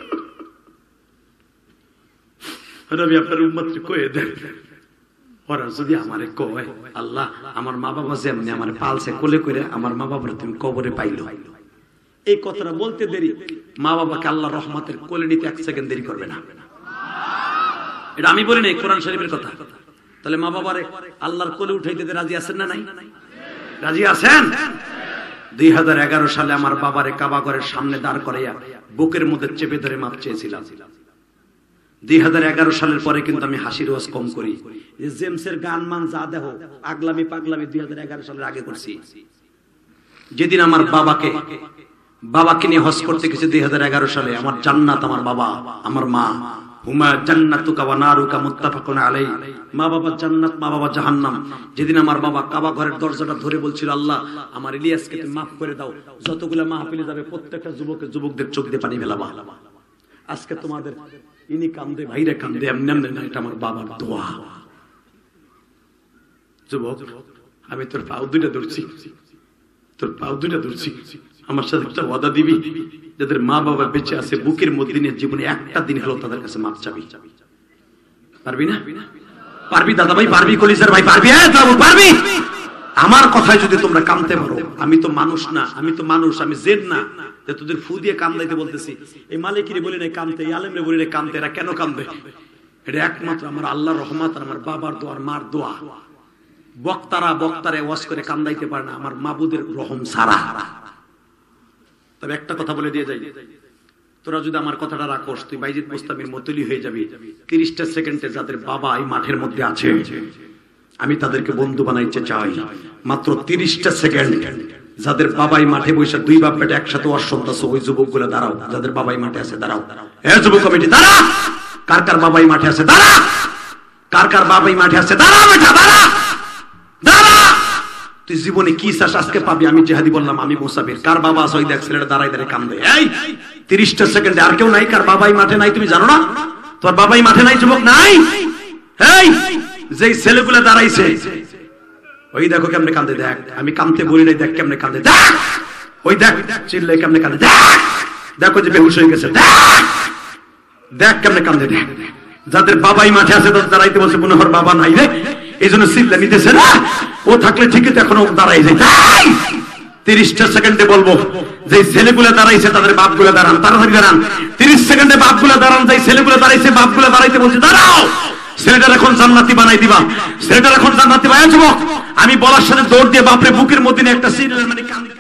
রবি আপনার উম্মতকে কয়ে দেন, ওরা যদি আমারে কয় আল্লাহ আমার মা বাবা যেমনি আমার পালছে কোলে করে, আমার মা বাবার তুমি কবরে পাইলো, এই কথাটা বলতে দেরি, মা বাবাকে আল্লাহ রহমতের কোলে নিতে 1 সেকেন্ড দেরি করবে না। এটা আমি বলি নাই, কোরআন শরীফের কথা। তাহলে মা বাবারে আল্লাহর কোলে উঠাইতে রাজি আছেন না নাই? রাজি আছেন? 2011 সালে আমার বাবারে কাবা ঘরের সামনে দাঁড় করাইয়া বুকের মধ্যে চেপে ধরে মাপ চেয়েছিলাম। 2011 সালের পরে কিন্তু আমি হাসির ওয়াজ কম করি। জেমসের গান মান যা দেখো আগলামি পাগলামি 2011 সালের আগে করছি। যেদিন আমার বাবাকে নিয়ে হজ করতে গেছি 2011 সালে, আমার জান্নাত আমার বাবা আমার মা, হুমা জান্নাতুকা ওয়া নারুকা মুত্তাফাকুন আলাইহি, মা বাবা জান্নাত মা বাবা জাহান্নাম। যেদিন আমার বাবা কাবা ঘরের দরজাটা ধরে বলছিল, আল্লাহ আমার ইলিয়াসকে তুমি মাফ করে দাও, যতগুলা মাহফিলে যাবে প্রত্যেকটা যুবকদের চোখ দিয়ে পানি ফেলাবা। আজকে তোমাদের ইনি কান্দে ভাইরে কান্দে, এমনি এমনি না, এটা আমার বাবার দোয়া। যুবক আমি তোর পাও দুইটা ধরছি, আমার সাথে একটা ওয়াদা দিবি, যাদের মা বাবা বেঁচে আছে বুকের মধ্যে নিয়ে জীবনে একটা দিন হলো তাদের কাছে মাপ চাবি। পারবি না? পারবি দাদা ভাই, পারবি কলিজার ভাই, পারবি? পারবি? আমার কথায় যদি তোমরা কামতে পারো, আমি তো মানুষ না, আমি জেদ না যে তোদের ফু দিয়ে কামদাইতে বলতেছি। এই মালিকিরে বলি না কামতে, এই আলেমরে বলি না কামতে, এরা কেন কামবে? এটা একমাত্র আমার আল্লাহর রহমত আর আমার বাবার দোয়া আর মার দোয়া। বক্তারে ওয়াজ করে কান্দাইতে পারে না আমার মাবুদের রহম সারা। তবে একটা কথা বলে দিয়ে যাই, তোরা যদি আমার কথাটা রাখোস, তুই বাইজিদ মুস্তামির মতলি হয়ে যাবি। 30টা সেকেন্ডে যাদের বাবা এই মাঠের মধ্যে আছে, আমি তাদেরকে বন্ধু বানাইতে চাই। মাত্র 30টা সেকেন্ড, যাদের বাবাই মাঠে বসে দুই বাপ বেটা একসাথে ওয়াজ শুনতেছে, ওই যুবক গুলো দাঁড়াও, যাদের বাবাই মাঠে আছে দাঁড়াও। যুবক কমিটি দাঁড়া, কার বাবাই মাঠে আছে দাঁড়া, কার বাবাই মাঠে আছে দাঁড়া, বেটা দাঁড়া। তুই জীবনে কি চাস আজকে পাবি। আমি জেহাদি বললাম, আমি মুসাফির। কার বাবা আছে ওই দেখ, ছেলেটা দাঁড়াই কান্দে। এই 30টা সেকেন্ডে আর কেউ নাই, কার বাবাই মাঠে নাই তুমি জানো না? তোর বাবাই মাঠে নাই, যুবক নাই। এই যে ছেলেগুলা দাঁড়াইছে ওই দেখো কেমনে কান্দে, দেখ। আমি কান্দতে বলি নাই, দেখ কেমনে কান্দে, দেখ। ওই দেখ চিল্লে কেমনে কান্দে, দেখ। দেখো যে বেহুশ হয়ে গেছে, দেখ কেমনে কান্দে, দেখ। যাদের বাবাই মাঠে আছে তাদের দাঁড়াইতে বলছে, মনে হয় বাবা নাই রে, এই জন্য চিল্লা নিতেছে না। ও থাকলে ঠিকই তো এখনো দাঁড়াই যায়। 30টা সেকেন্ডে বলবো, যে ছেলেগুলো দাঁড়াইছে তাদের বাপগুলো দাঁড়ান, তাড়াতাড়ি দাঁড়ান। 30 সেকেন্ডে বাপগুলো দাঁড়ান, যে ছেলেগুলো দাঁড়াইছে বাপগুলো দাঁড়াইতে বলছে দাঁড়াও। ছেলেটার এখন জান্নাতি বানাই দিবা, ছেলেটার এখন জান্নাতি বানাই। যুবক আমি বলার সাথে দৌড় দিয়ে বাপরে বুকের মধ্যে একটা সিরিয়াল মানে